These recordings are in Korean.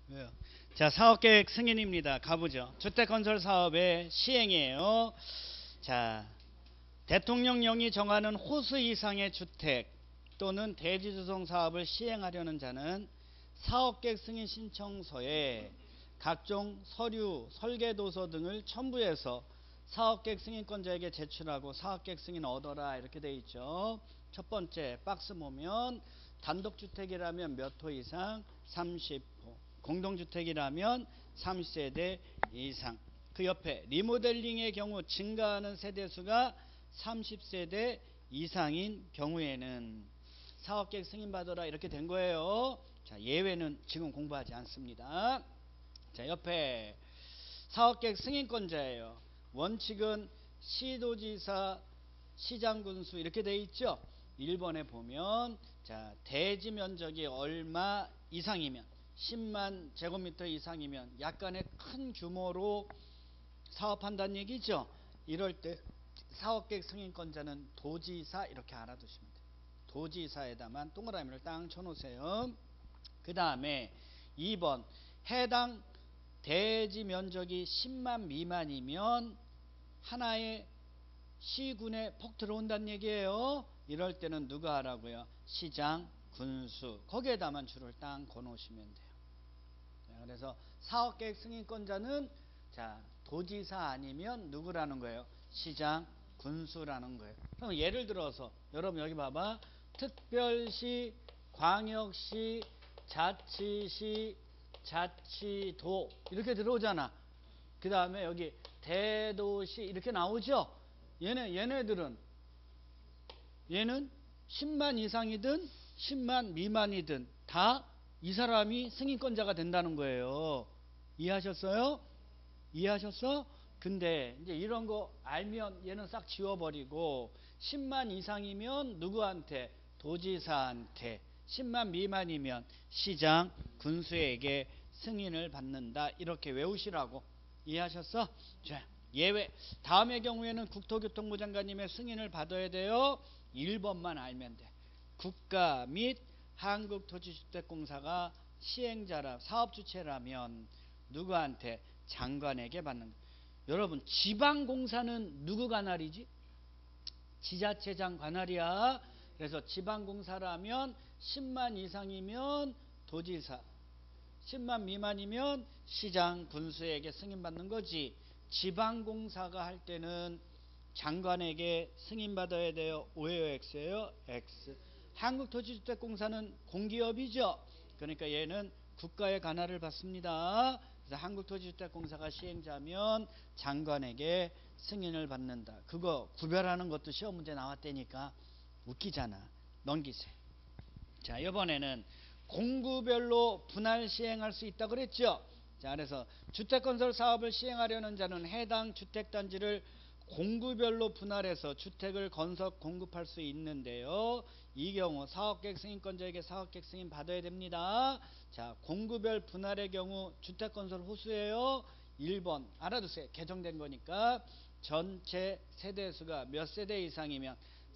왜요? 자, 사업계획 승인입니다. 가보죠. 주택건설 사업의 시행이에요. 자, 대통령령이 정하는 호수 이상의 주택 또는 대지조성 사업을 시행하려는 자는 사업계획 승인 신청서에 각종 서류, 설계도서 등을 첨부해서 사업계획 승인권자에게 제출하고 사업계획 승인 얻어라 이렇게 돼 있죠. 첫 번째 박스 보면 단독주택이라면 몇 호 이상 30호, 공동주택이라면 30세대 이상. 그 옆에 리모델링의 경우 증가하는 세대수가 30세대 이상인 경우에는 사업계획 승인받아라 이렇게 된 거예요. 자, 예외는 지금 공부하지 않습니다. 자, 옆에 사업계획 승인권자예요. 원칙은 시도지사, 시장군수 이렇게 돼 있죠. 1번에 보면 자, 대지 면적이 얼마 이상이면 10만 제곱미터 이상이면 약간의 큰 규모로 사업한다는 얘기죠. 이럴 때 사업계획 승인권자는 도지사 이렇게 알아두시면 돼요. 도지사에다만 동그라미를 딱 쳐놓으세요. 그 다음에 2번 해당 대지 면적이 10만 미만이면 하나의 시군에 폭 들어온다는 얘기예요. 이럴 때는 누가 하라고요? 시장, 군수 거기에다만 줄을 딱 거놓으시면 돼요. 그래서 사업계획 승인권자는 자 도지사 아니면 누구라는 거예요? 시장, 군수라는 거예요. 그럼 예를 들어서 여러분 여기 봐봐. 특별시, 광역시, 자치시, 자치도 이렇게 들어오잖아. 그 다음에 여기 대도시 이렇게 나오죠. 얘는 10만 이상이든 10만 미만이든 다 이 사람이 승인권자가 된다는 거예요. 이해하셨어요? 이해하셨어? 근데 이제 이런 거 알면 얘는 싹 지워버리고 10만 이상이면 누구한테? 도지사한테. 10만 미만이면 시장, 군수에게 승인을 받는다. 이렇게 외우시라고. 이해하셨어? 자, 예외. 다음의 경우에는 국토교통부 장관님의 승인을 받아야 돼요. 1번만 알면 돼. 국가 및 한국토지주택공사가 시행자라 사업주체라면 누구한테? 장관에게 받는 거예요. 여러분 지방공사는 누구 관할이지? 지자체장 관할이야. 그래서 지방공사라면 10만 이상이면 도지사, 10만 미만이면 시장, 군수에게 승인받는 거지. 지방공사가 할 때는 장관에게 승인받아야 돼요. O예요, X예요? X. 한국토지주택공사는 공기업이죠. 그러니까 얘는 국가의 관할을 받습니다. 그래서 한국토지주택공사가 시행자면 장관에게 승인을 받는다. 그거 구별하는 것도 시험 문제 나왔다니까 웃기잖아. 넘기세요. 자, 이번에는 공구별로 분할 시행할 수 있다 그랬죠. 자, 그래서 주택건설 사업을 시행하려는 자는 해당 주택단지를 공구별로 분할해서 주택을 건설 공급할 수 있는데요. 이 경우 사업계획 승인권자에게 사업계획 승인 받아야 됩니다. 자, 공구별 분할의 경우 주택건설 호수예요. 1번 알아두세요. 개정된 거니까 전체 세대수가 몇 세대 이상이면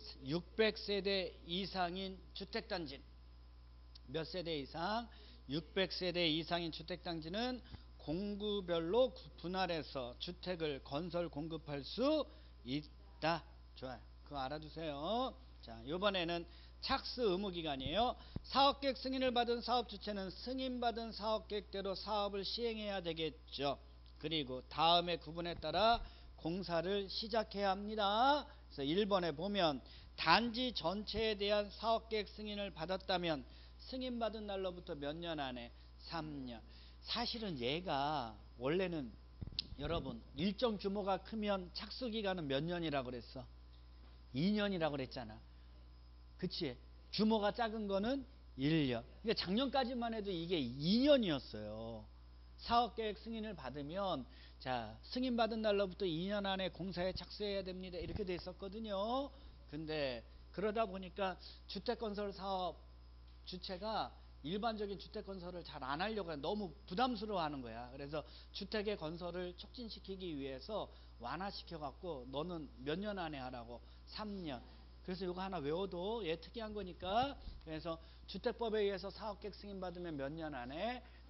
600세대 이상인 주택단지 몇 세대 이상? 600세대 이상인 주택단지는 공구별로 분할해서 주택을 건설 공급할 수 있다. 좋아요. 그거 알아두세요. 자, 이번에는 착수 의무 기간이에요. 사업계획 승인을 받은 사업주체는 승인받은 사업계획대로 사업을 시행해야 되겠죠. 그리고 다음의 구분에 따라 공사를 시작해야 합니다. 그래서 1번에 보면 단지 전체에 대한 사업계획 승인을 받았다면 승인받은 날로부터 몇 년 안에? 3년. 사실은 얘가 원래는 여러분 일정 규모가 크면 착수기간은 몇 년이라고 그랬어? 2년이라고 그랬잖아. 그치? 규모가 작은 거는 1년. 그러니까 작년까지만 해도 이게 2년이었어요. 사업계획 승인을 받으면 자 승인받은 날로부터 2년 안에 공사에 착수해야 됩니다. 이렇게 돼 있었거든요. 근데 그러다 보니까 주택건설 사업 주체가 일반적인 주택건설을 잘 안 하려고 해. 너무 부담스러워하는 거야. 그래서 주택의 건설을 촉진시키기 위해서 완화시켜갖고 너는 몇 년 안에 하라고? 3년. 그래서 이거 하나 외워도 얘 특이한 거니까. 그래서 주택법에 의해서 사업계획 승인받으면 몇 년 안에?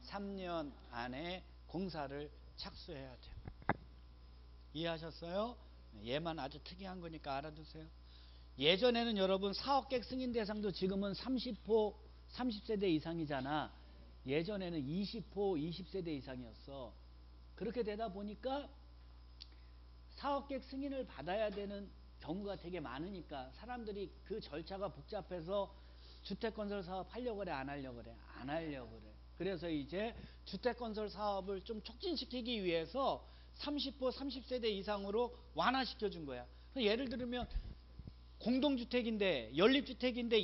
3년 안에 공사를 착수해야 돼요. 이해하셨어요? 얘만 아주 특이한 거니까 알아두세요. 예전에는 여러분 사업계획 승인 대상도 지금은 30호 30세대 이상이잖아. 예전에는 20호 20세대 이상이었어. 그렇게 되다 보니까 사업계획 승인을 받아야 되는 경우가 되게 많으니까 사람들이 그 절차가 복잡해서 주택건설 사업 하려고 그래, 안 하려고 그래? 안 하려고 그래. 그래서 이제 주택건설 사업을 좀 촉진시키기 위해서 30호 30세대 이상으로 완화시켜 준 거야. 예를 들면 공동주택인데 연립주택인데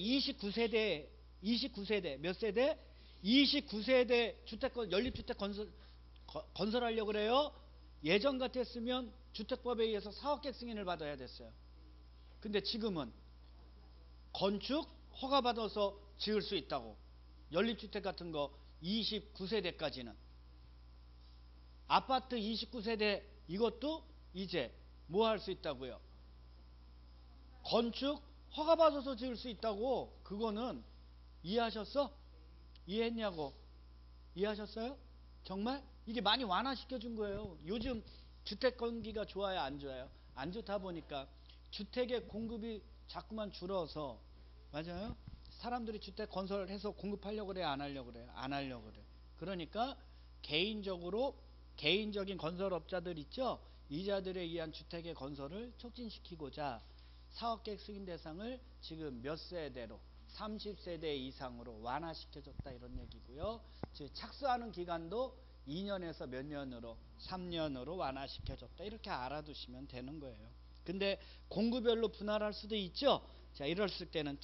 29세대 몇 세대? 29세대 연립주택 건설하려고 그래요. 예전 같았으면 주택법에 의해서 사업계획 승인을 받아야 됐어요. 근데 지금은 건축 허가받아서 지을 수 있다고. 연립주택 같은 거 29세대까지는. 아파트 29세대 이것도 이제 뭐 할 수 있다고요? 건축 허가받아서 지을 수 있다고. 그거는 이해하셨어? 이해했냐고. 이해하셨어요? 정말? 이게 많이 완화시켜 준 거예요. 요즘 주택 건기가 좋아요, 안 좋아요? 안 좋다 보니까 주택의 공급이 자꾸만 줄어서, 맞아요? 사람들이 주택 건설해서 공급하려고 그래요, 안 하려고 그래요? 안 하려고 그래요. 그러니까 개인적인 건설업자들 있죠? 이자들에 의한 주택의 건설을 촉진시키고자 사업계획 승인 대상을 지금 몇 세대로 30세대 이상으로 완화시켜줬다, 이런 얘기고요. 즉 착수하는 기간도 2년에서 몇 년으로 3년으로 완화시켜줬다, 이렇게 알아두시면 되는 거예요. 근데 공구별로 분할할 수도 있죠. 자, 이랬을 때는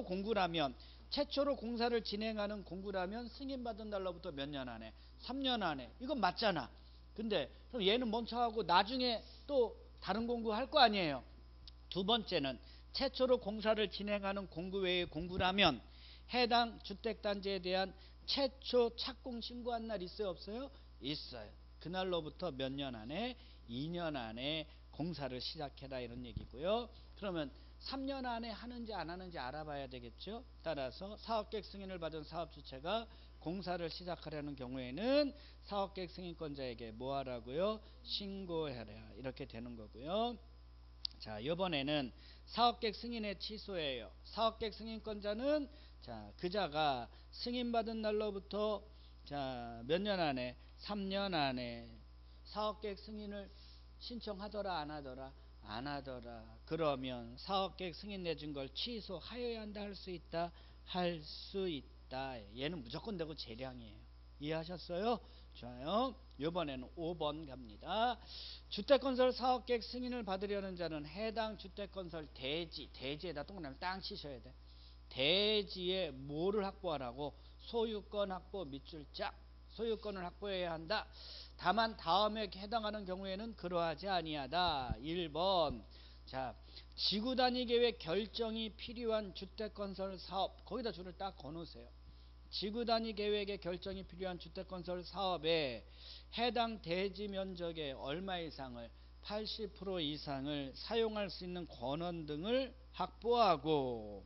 최초로 공사를 진행하는 공구라면 승인받은 날로부터 몇 년 안에? 3년 안에. 이건 맞잖아. 근데 그럼 얘는 멈춰하고 나중에 또 다른 공구 할 거 아니에요. 두 번째는 최초로 공사를 진행하는 공구 외의 공구라면 해당 주택단지에 대한 최초 착공 신고한 날 있어요, 없어요? 있어요. 그날로부터 몇 년 안에? 2년 안에 공사를 시작해라, 이런 얘기고요. 그러면 3년 안에 하는지 안 하는지 알아봐야 되겠죠. 따라서 사업계획 승인을 받은 사업주체가 공사를 시작하려는 경우에는 사업계획 승인권자에게 뭐 하라고요? 신고해라, 이렇게 되는 거고요. 자, 이번에는 사업계획 승인의 취소예요. 사업계획 승인권자는 그자가 승인받은 날로부터 몇 년 안에? 3년 안에 사업계획 승인을 신청하더라, 안 하더라? 안 하더라. 그러면 사업계획 승인 내준 걸 취소하여야 한다, 할 수 있다? 할 수 있다. 얘는 무조건 되고 재량이에요. 이해하셨어요? 좋아요. 이번에는 5번 갑니다. 주택건설 사업계획 승인을 받으려는 자는 해당 주택건설 대지에다 동그라미 땅 치셔야 돼. 대지에 뭐를 확보하라고? 소유권 확보 밑줄짝. 소유권을 확보해야 한다. 다만 다음에 해당하는 경우에는 그러하지 아니하다. 1번. 자, 지구단위 계획 결정이 필요한 주택건설 사업, 거기다 줄을 딱 거놓으세요. 지구단위 계획의 결정이 필요한 주택건설 사업에 해당 대지 면적의 얼마 이상을, 80% 이상을 사용할 수 있는 권원 등을 확보하고,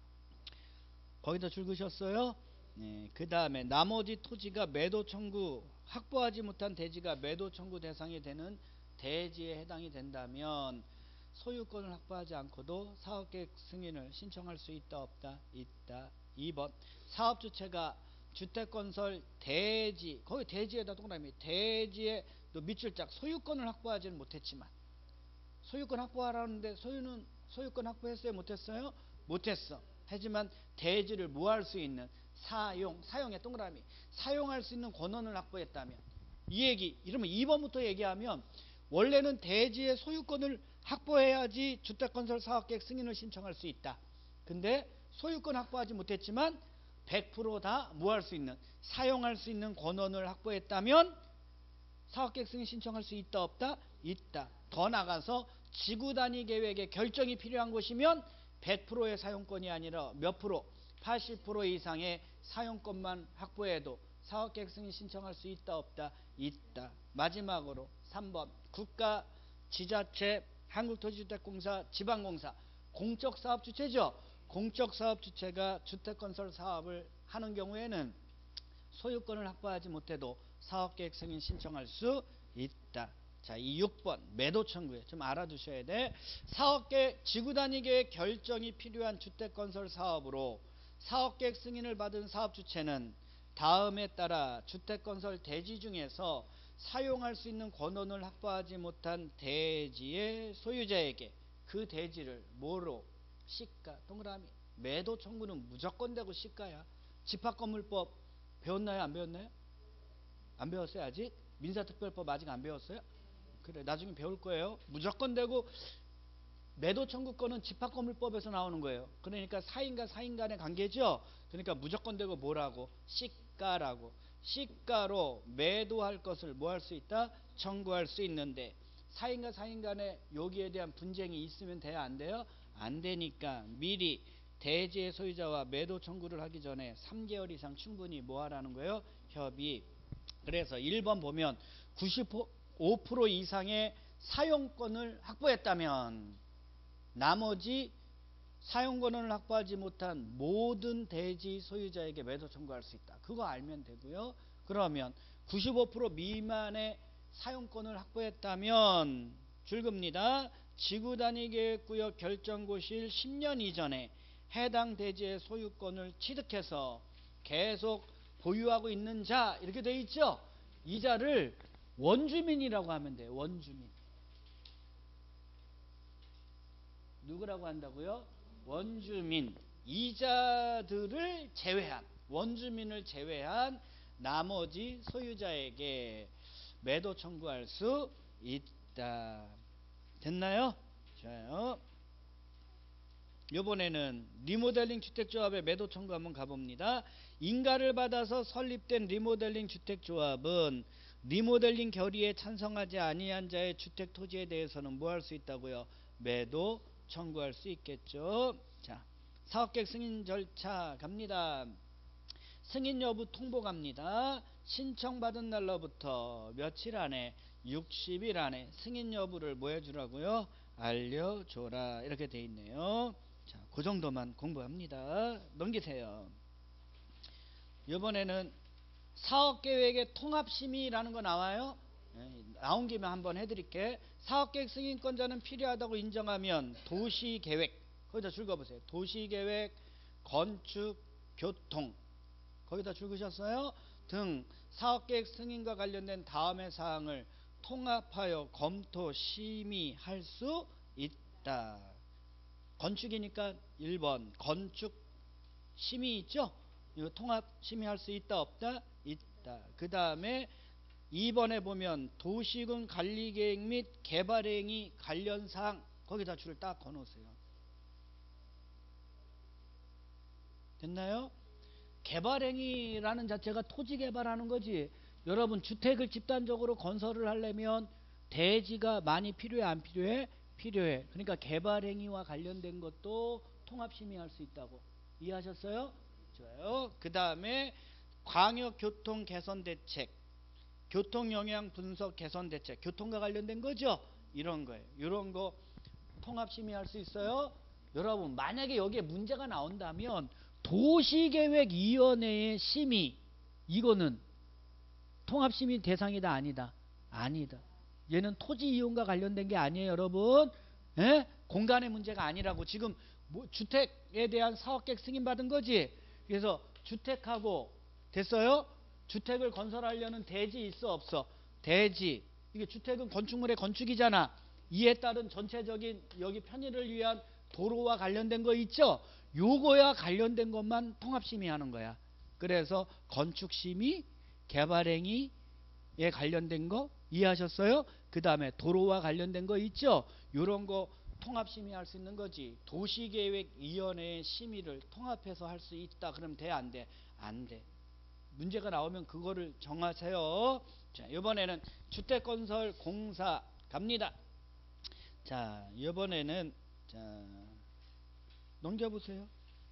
거기다 줄 그으셨어요? 네, 그 다음에 나머지 토지가 매도 청구, 확보하지 못한 대지가 매도 청구 대상이 되는 대지에 해당이 된다면 소유권을 확보하지 않고도 사업계획 승인을 신청할 수 있다, 없다? 있다. 2번. 사업주체가 주택건설 대지, 거기 대지에다 동그라미, 대지에 밑줄짝 소유권을 확보하지는 못했지만, 소유권 확보하라는데 소유권 확보했어요, 못했어요? 못했어. 하지만 대지를 뭐 할 수 있는? 사용에 동그라미, 사용할 수 있는 권한을 확보했다면, 이 얘기, 이러면 2번부터 얘기하면 원래는 대지의 소유권을 확보해야지 주택건설 사업계획 승인을 신청할 수 있다. 근데 소유권 확보하지 못했지만 100% 다 뭐 할 수 있는? 사용할 수 있는 권한을 확보했다면 사업계획 승인 신청할 수 있다, 없다? 있다. 더 나가서 지구단위 계획의 결정이 필요한 것이면 100%의 사용권이 아니라 몇 프로? 80% 이상의 사용권만 확보해도 사업계획 승인 신청할 수 있다, 없다? 있다. 마지막으로 3번. 국가, 지자체, 한국토지주택공사, 지방공사, 공적사업주체죠. 공적사업주체가 주택건설 사업을 하는 경우에는 소유권을 확보하지 못해도 사업계획 승인 신청할 수 있다. 자, 이 6번 매도 청구에 좀 알아두셔야 돼. 사업계획 지구단위계획 결정이 필요한 주택건설 사업으로 사업계획 승인을 받은 사업주체는 다음에 따라 주택건설 대지 중에서 사용할 수 있는 권한을 확보하지 못한 대지의 소유자에게 그 대지를 뭐로? 시가. 동그라미. 매도 청구는 무조건 되고 시가야. 집합건물법 배웠나요? 안 배웠나요? 안 배웠어요 아직? 민사특별법 아직 안 배웠어요? 그래, 나중에 배울 거예요. 무조건 되고 매도 청구권은 집합건물법에서 나오는 거예요. 그러니까 사인과 사인 간의 관계죠. 그러니까 무조건 되고 뭐라고? 시가라고. 시가로 매도할 것을 뭐 할 수 있다? 청구할 수 있는데 사인과 사인 간에 여기에 대한 분쟁이 있으면 돼야 안 돼요? 안 되니까 미리 대지의 소유자와 매도 청구를 하기 전에 3개월 이상 충분히 뭐 하라는 거예요? 협의. 그래서 1번 보면 95% 이상의 사용권을 확보했다면 나머지 사용권을 확보하지 못한 모든 대지 소유자에게 매도 청구할 수 있다. 그거 알면 되고요. 그러면 95% 미만의 사용권을 확보했다면 줄겁니다. 지구단위계획구역 결정고시일 10년 이전에 해당 대지의 소유권을 취득해서 계속 보유하고 있는 자 이렇게 돼 있죠. 이 자를 원주민이라고 하면 돼요. 원주민. 누구라고 한다고요? 원주민. 이자들을 제외한 원주민을 제외한 나머지 소유자에게 매도 청구할 수 있다. 됐나요? 좋아요. 이번에는 리모델링 주택조합의 매도 청구 한번 가봅니다. 인가를 받아서 설립된 리모델링 주택조합은 리모델링 결의에 찬성하지 아니한 자의 주택 토지에 대해서는 뭐 할 수 있다고요? 매도 청구할 수 있겠죠. 자, 사업계획 승인 절차 갑니다. 승인 여부 통보 갑니다. 신청받은 날로부터 며칠 안에 60일 안에 승인 여부를 뭐 해주라고요? 알려줘라. 이렇게 돼 있네요. 자, 그 정도만 공부합니다. 넘기세요. 이번에는 사업계획의 통합심의라는 거 나와요. 나온 김에 한번 해드릴게. 사업계획 승인권자는 필요하다고 인정하면 도시계획, 거기다 줄거보세요. 도시계획, 건축, 교통, 거기다 줄그셨어요? 등 사업계획 승인과 관련된 다음의 사항을 통합하여 검토, 심의할 수 있다. 건축이니까 1번 건축 심의 있죠? 이거 통합 심의할 수 있다 없다? 있다. 그 다음에 2번에 보면 도시군 관리계획 및 개발행위 관련사항 거기다 줄을 딱 거놓으세요. 됐나요? 개발행위라는 자체가 토지 개발하는 거지. 여러분 주택을 집단적으로 건설을 하려면 대지가 많이 필요해 안 필요해? 필요해. 그러니까 개발행위와 관련된 것도 통합심의할 수 있다고. 이해하셨어요? 좋아요. 그 다음에 광역교통 개선대책, 교통영향 분석 개선대책, 교통과 관련된 거죠. 이런 거예요. 이런 거 통합심의할 수 있어요. 여러분 만약에 여기에 문제가 나온다면 도시계획위원회의 심의 이거는 통합심의 대상이다 아니다? 아니다. 얘는 토지 이용과 관련된 게 아니에요 여러분. 에? 공간의 문제가 아니라고. 지금 뭐 주택에 대한 사업계획 승인받은 거지. 그래서 주택하고 됐어요? 주택을 건설하려는 대지 있어 없어? 대지. 이게 주택은 건축물의 건축이잖아. 이에 따른 전체적인 여기 편의를 위한 도로와 관련된 거 있죠? 요거야 관련된 것만 통합심의하는 거야. 그래서 건축심의, 개발행위에 관련된 거 이해하셨어요? 그 다음에 도로와 관련된 거 있죠? 요런 거 통합심의할 수 있는 거지. 도시계획위원회의 심의를 통합해서 할 수 있다. 그럼 돼? 안 돼? 안 돼. 문제가 나오면 그거를 정하세요. 자, 이번에는 주택건설공사 갑니다. 자, 이번에는 자 넘겨보세요.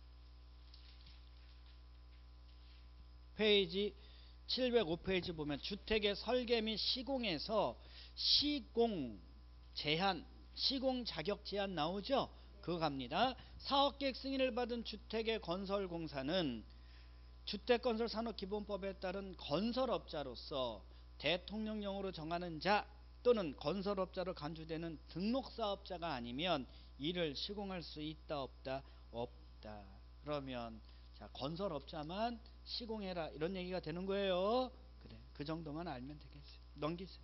페이지 705페이지 보면 주택의 설계 및 시공에서 시공 제한, 시공 자격 제한 나오죠? 그거 갑니다. 사업계획 승인을 받은 주택의 건설공사는 주택건설산업기본법에 따른 건설업자로서 대통령령으로 정하는 자 또는 건설업자로 간주되는 등록사업자가 아니면 이를 시공할 수 있다 없다? 없다. 그러면 자, 건설업자만 시공해라 이런 얘기가 되는 거예요. 그래, 그 정도만 알면 되겠어요. 넘기세요.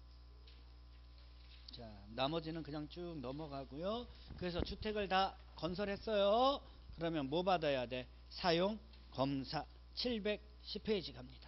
자, 나머지는 그냥 쭉 넘어가고요. 그래서 주택을 다 건설했어요. 그러면 뭐 받아야 돼? 사용검사 710페이지 갑니다.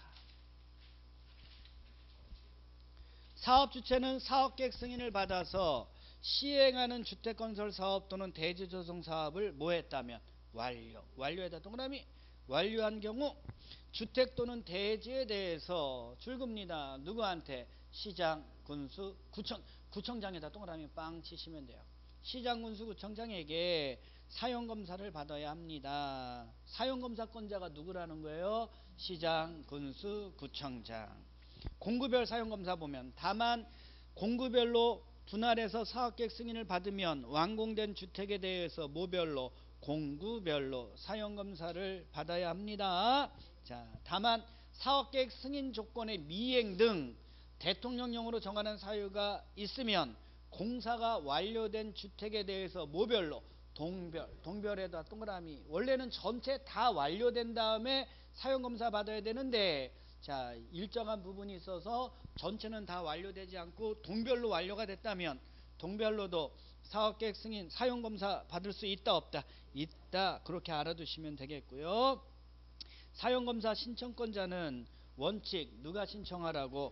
사업주체는 사업계획 승인을 받아서 시행하는 주택건설사업 또는 대지조성사업을 뭐 했다면? 완료에다 동그라미. 완료한 경우 주택 또는 대지에 대해서 줄급니다. 누구한테? 시장, 군수, 구청장에다 동그라미 빵 치시면 돼요. 시장, 군수, 구청장에게 사용검사를 받아야 합니다. 사용검사권자가 누구라는 거예요? 시장, 군수, 구청장. 공구별 사용검사 보면 다만 공구별로 분할해서 사업계획 승인을 받으면 완공된 주택에 대해서 뭐별로? 공구별로 사용검사를 받아야 합니다. 자, 다만 사업계획 승인 조건의 미행 등 대통령령으로 정하는 사유가 있으면 공사가 완료된 주택에 대해서 뭐별로? 동별에다 동그라미. 원래는 전체 다 완료된 다음에 사용검사 받아야 되는데 자, 일정한 부분이 있어서 전체는 다 완료되지 않고 동별로 완료가 됐다면 동별로도 사업계획 승인 사용검사 받을 수 있다 없다? 있다. 그렇게 알아두시면 되겠고요. 사용검사 신청권자는 원칙 누가 신청하라고?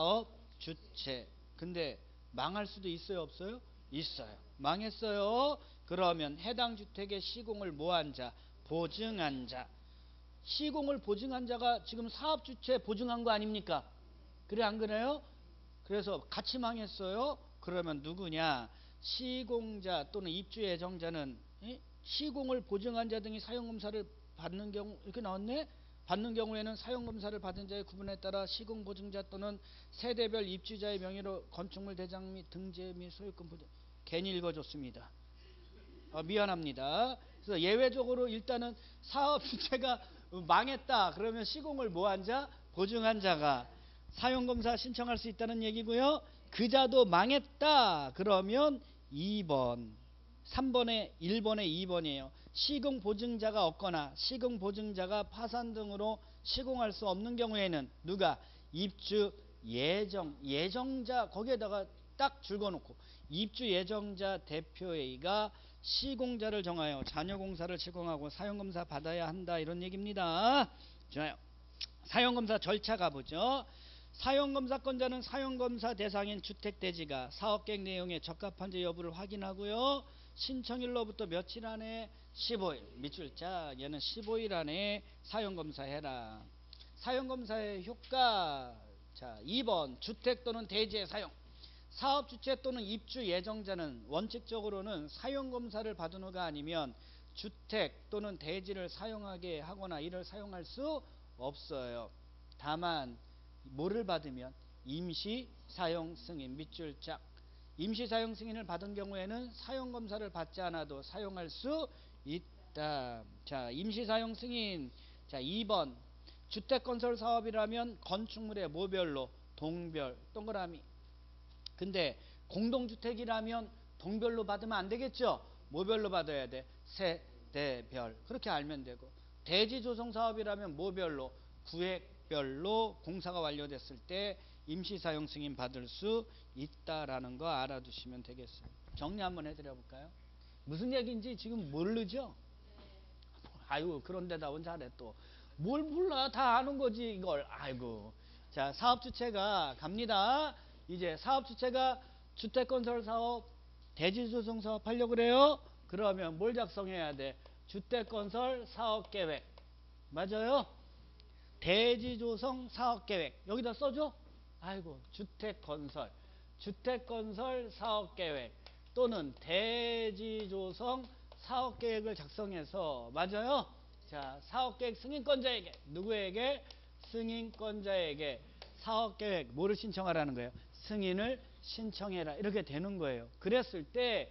사업주체. 근데 망할 수도 있어요 없어요? 있어요. 망했어요. 그러면 해당 주택의 시공을 뭐한 자? 보증한 자. 시공을 보증한 자가 지금 사업주체 보증한 거 아닙니까? 그래 안 그래요? 그래서 같이 망했어요. 그러면 누구냐? 시공자 또는 입주 예정자는 시공을 보증한 자 등이 사용검사를 받는 경우 이렇게 나왔네. 받는 경우에는 사용검사를 받은 자의 구분에 따라 시공보증자 또는 세대별 입주자의 명의로 건축물 대장 및 등재 및 소유권 보증. 괜히 읽어줬습니다. 미안합니다. 그래서 예외적으로 일단은 사업주체가 망했다 그러면 시공을 뭐한 자? 보증한 자가 사용검사 신청할 수 있다는 얘기고요. 그자도 망했다 그러면 2번 3번에 1번에 2번이에요. 시공보증자가 없거나 시공보증자가 파산 등으로 시공할 수 없는 경우에는 누가? 입주 예정자 거기에다가 딱 줄거놓고 입주 예정자 대표회의가 시공자를 정하여 잔여공사를 시공하고 사용검사 받아야 한다 이런 얘기입니다. 좋아요. 사용검사 절차 가보죠. 사용검사권자는 사용검사 대상인 주택대지가 사업계획 내용에 적합한지 여부를 확인하고요. 신청일로부터 며칠 안에 15일 밑줄자 얘는 15일 안에 사용검사해라. 사용검사의 효과 자 2번 주택 또는 대지의 사용. 사업주체 또는 입주 예정자는 원칙적으로는 사용검사를 받은 후가 아니면 주택 또는 대지를 사용하게 하거나 이를 사용할 수 없어요. 다만 뭐를 받으면? 임시사용승인 밑줄짝. 임시사용승인을 받은 경우에는 사용검사를 받지 않아도 사용할 수 있다. 자, 임시사용승인. 자, 2번 주택건설사업이라면 건축물의 뭐별로? 동별 동그라미. 근데 공동주택이라면 동별로 받으면 안 되겠죠? 뭐별로 받아야 돼? 세대별. 그렇게 알면 되고 대지조성사업이라면 뭐별로? 구획별로 공사가 완료됐을 때 임시사용 승인 받을 수 있다라는 거 알아두시면 되겠어요. 정리 한번 해드려 볼까요? 무슨 얘기인지 지금 모르죠? 아이고 그런데다 혼자 하래 또. 뭘 몰라 다 아는 거지 이걸. 아이고. 자 사업주체가 갑니다. 이제 사업주체가 주택건설사업 대지조성사업 하려고 그래요. 그러면 뭘 작성해야 돼? 주택건설사업계획. 맞아요? 대지조성사업계획. 여기다 써줘? 아이고 주택건설사업계획 또는 대지조성사업계획을 작성해서 맞아요? 자 사업계획 승인권자에게 누구에게? 승인권자에게 사업계획 뭐를 신청하라는 거예요? 승인을 신청해라 이렇게 되는 거예요. 그랬을 때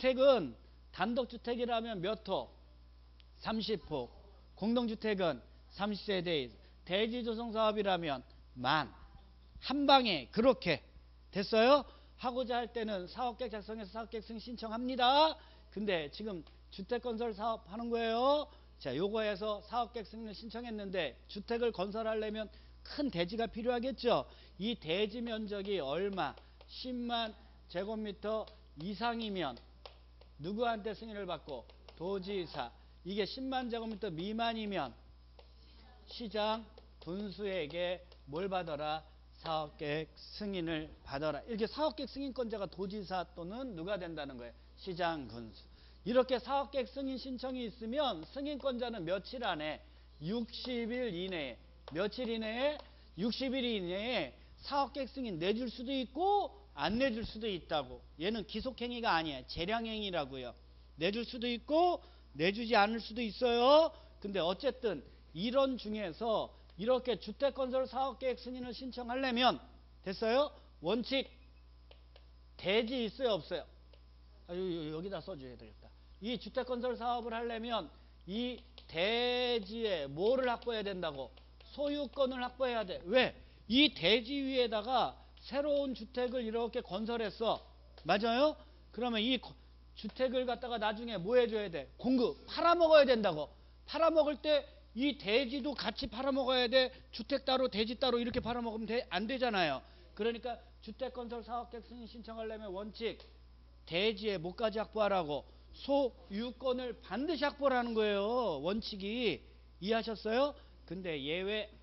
주택은 단독주택이라면 몇 호? 30호. 공동주택은 30세대 대지 조성 사업이라면 만. 한 방에 그렇게 됐어요? 하고자 할 때는 사업계획 작성해서 사업계획 승인 신청합니다. 근데 지금 주택건설 사업 하는 거예요. 자, 요거에서 사업계획 승인을 신청했는데 주택을 건설하려면 큰 대지가 필요하겠죠. 이 대지 면적이 얼마? 10만 제곱미터 이상이면 누구한테 승인을 받고? 도지사. 이게 10만 제곱미터 미만이면 시장 군수에게 뭘 받아라? 사업계획 승인을 받아라. 이렇게 사업계획 승인권자가 도지사 또는 누가 된다는 거예요? 시장 군수. 이렇게 사업계획 승인 신청이 있으면 승인권자는 며칠 안에? 60일 이내에. 며칠 이내에? 60일 이내에 사업계획 승인 내줄 수도 있고 안 내줄 수도 있다고. 얘는 기속행위가 아니에요. 재량행위라고요. 내줄 수도 있고 내주지 않을 수도 있어요. 근데 어쨌든 이런 중에서 이렇게 주택건설 사업계획 승인을 신청하려면 됐어요? 원칙 대지 있어요 없어요? 여기다 써줘야 되겠다. 이 주택건설 사업을 하려면 이 대지에 뭐를 확보해야 된다고? 소유권을 확보해야 돼. 왜? 이 대지 위에다가 새로운 주택을 이렇게 건설했어. 맞아요? 그러면 이 주택을 갖다가 나중에 뭐 해줘야 돼? 공급, 팔아먹어야 된다고. 팔아먹을 때 이 대지도 같이 팔아먹어야 돼. 주택 따로 대지 따로 이렇게 팔아먹으면 안 되잖아요. 그러니까 주택건설 사업계획 승인 신청하려면 원칙 대지에 뭐까지 확보하라고? 소유권을 반드시 확보하라는 거예요. 원칙이. 이해하셨어요? 근데 예외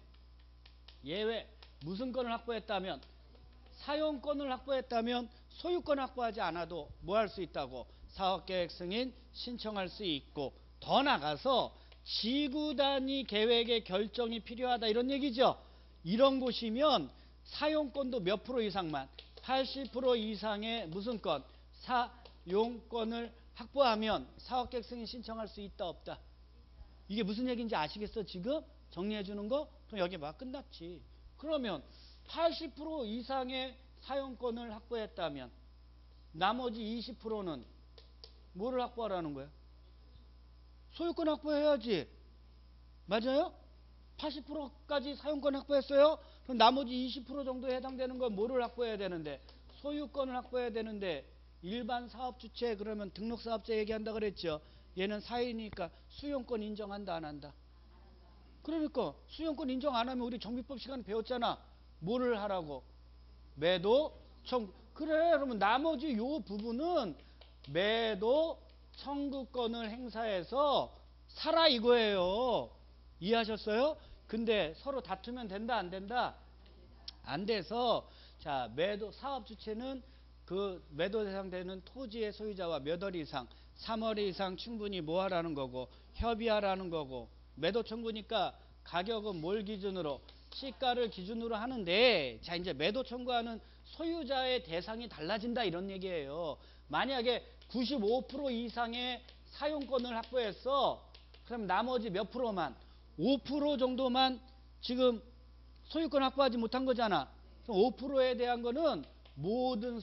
무슨 건을 확보했다면? 사용권을 확보했다면 소유권 확보하지 않아도 뭐 할 수 있다고? 사업계획 승인 신청할 수 있고, 더 나가서 지구단위 계획의 결정이 필요하다 이런 얘기죠. 이런 곳이면 사용권도 몇 프로 이상만 80% 이상의 무슨 건? 사용권을 확보하면 사업계획 승인 신청할 수 있다 없다? 이게 무슨 얘기인지 아시겠어 지금? 정리해 주는 거? 그럼 여기 막 끝났지. 그러면 80% 이상의 사용권을 확보했다면 나머지 20%는 뭐를 확보하라는 거야? 소유권 확보해야지. 맞아요? 80%까지 사용권 확보했어요? 그럼 나머지 20% 정도에 해당되는 건 뭐를 확보해야 되는데? 소유권을 확보해야 되는데 일반 사업주체 그러면 등록사업자 얘기한다 그랬죠. 얘는 사인이니까 수용권 인정한다 안 한다? 그러니까 수용권 인정 안 하면 우리 정비법 시간에 배웠잖아. 뭐를 하라고? 매도 청구. 그래 그러면 나머지 요 부분은 매도 청구권을 행사해서 사라 이거예요. 이해하셨어요? 근데 서로 다투면 된다 안 된다? 안 돼서 자 매도 사업 주체는 그 매도 대상되는 토지의 소유자와 몇 월 이상 3월 이상 충분히 뭐 하라는 거고 협의하라는 거고 매도 청구니까 가격은 뭘 기준으로? 시가를 기준으로 하는데 자 이제 매도 청구하는 소유자의 대상이 달라진다 이런 얘기예요. 만약에 95% 이상의 사용권을 확보했어. 그럼 나머지 몇 프로만? 5% 정도만 지금 소유권 확보하지 못한 거잖아. 그럼 5%에 대한 거는 모든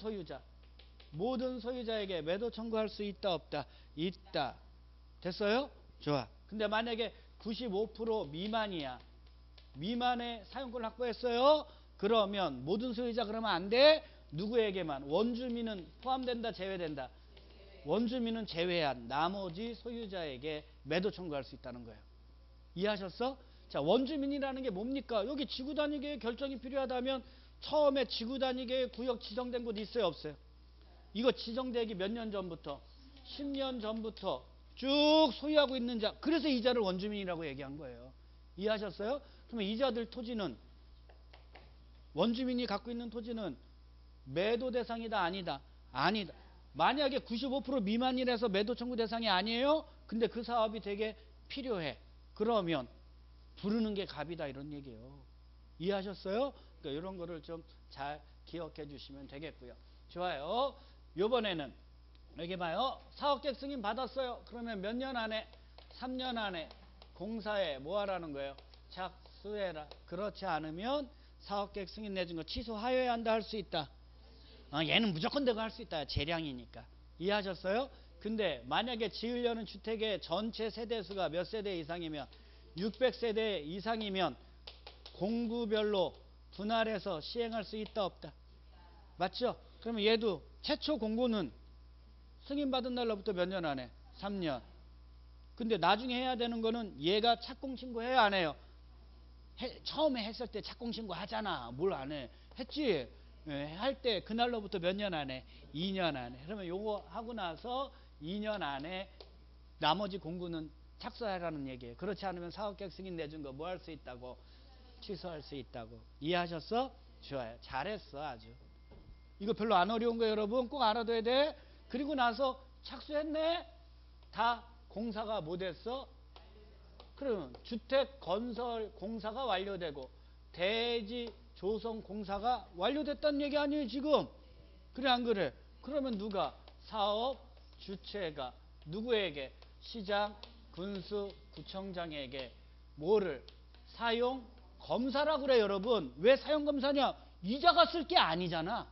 소유자에게 매도 청구할 수 있다 없다? 있다. 됐어요? 좋아. 근데 만약에 95% 미만이야. 미만의 사용권을 확보했어요. 그러면 모든 소유자 그러면 안 돼. 누구에게만? 원주민은 포함된다 제외된다? 원주민은 제외한 나머지 소유자에게 매도 청구할 수 있다는 거예요. 이해하셨어? 자, 원주민이라는 게 뭡니까? 여기 지구단위계획 결정이 필요하다면 처음에 지구단위계획 구역 지정된 곳 있어요 없어요? 이거 지정되기 몇 년 전부터? 10년 전부터 쭉 소유하고 있는 자. 그래서 이자를 원주민이라고 얘기한 거예요. 이해하셨어요? 그러면 이자들 토지는 원주민이 갖고 있는 토지는 매도 대상이다 아니다? 아니다. 만약에 95% 미만이라서 매도 청구 대상이 아니에요? 근데 그 사업이 되게 필요해. 그러면 부르는 게 갑이다 이런 얘기예요. 이해하셨어요? 그러니까 이런 거를 좀 잘 기억해 주시면 되겠고요. 좋아요. 요번에는 여기 봐요. 사업계획 승인 받았어요. 그러면 몇 년 안에? 3년 안에 공사에 뭐 하라는 거예요? 착수해라. 그렇지 않으면 사업계획 승인 내준 거 취소하여야 한다 할 수 있다. 얘는 무조건 내가 할 수 있다. 재량이니까. 이해하셨어요? 근데 만약에 지으려는 주택의 전체 세대수가 몇 세대 이상이면 600세대 이상이면 공구별로 분할해서 시행할 수 있다 없다? 맞죠? 그러면 얘도 최초 공고는 승인받은 날로부터 몇 년 안에? 3년. 근데 나중에 해야 되는 거는 얘가 착공신고해야 안 해요? 처음에 했을 때 착공신고 하잖아. 뭘 안 해? 했지? 할 때 그날로부터 몇 년 안에? 2년 안에. 그러면 요거 하고 나서 2년 안에 나머지 공고는 착수하라는 얘기예요. 그렇지 않으면 사업계획 승인 내준 거 뭐 할 수 있다고? 취소할 수 있다고. 이해하셨어? 좋아요. 잘했어 아주. 이거 별로 안 어려운 거예요 여러분. 꼭 알아둬야 돼. 그리고 나서 착수했네? 다 공사가 뭐 됐어? 그러면 주택 건설 공사가 완료되고 대지 조성 공사가 완료됐다는 얘기 아니에요 지금? 그래 안 그래? 그러면 누가? 사업 주체가 누구에게? 시장, 군수, 구청장에게 뭐를? 사용 검사라 그래 여러분. 왜 사용 검사냐? 이자가 쓸 게 아니잖아.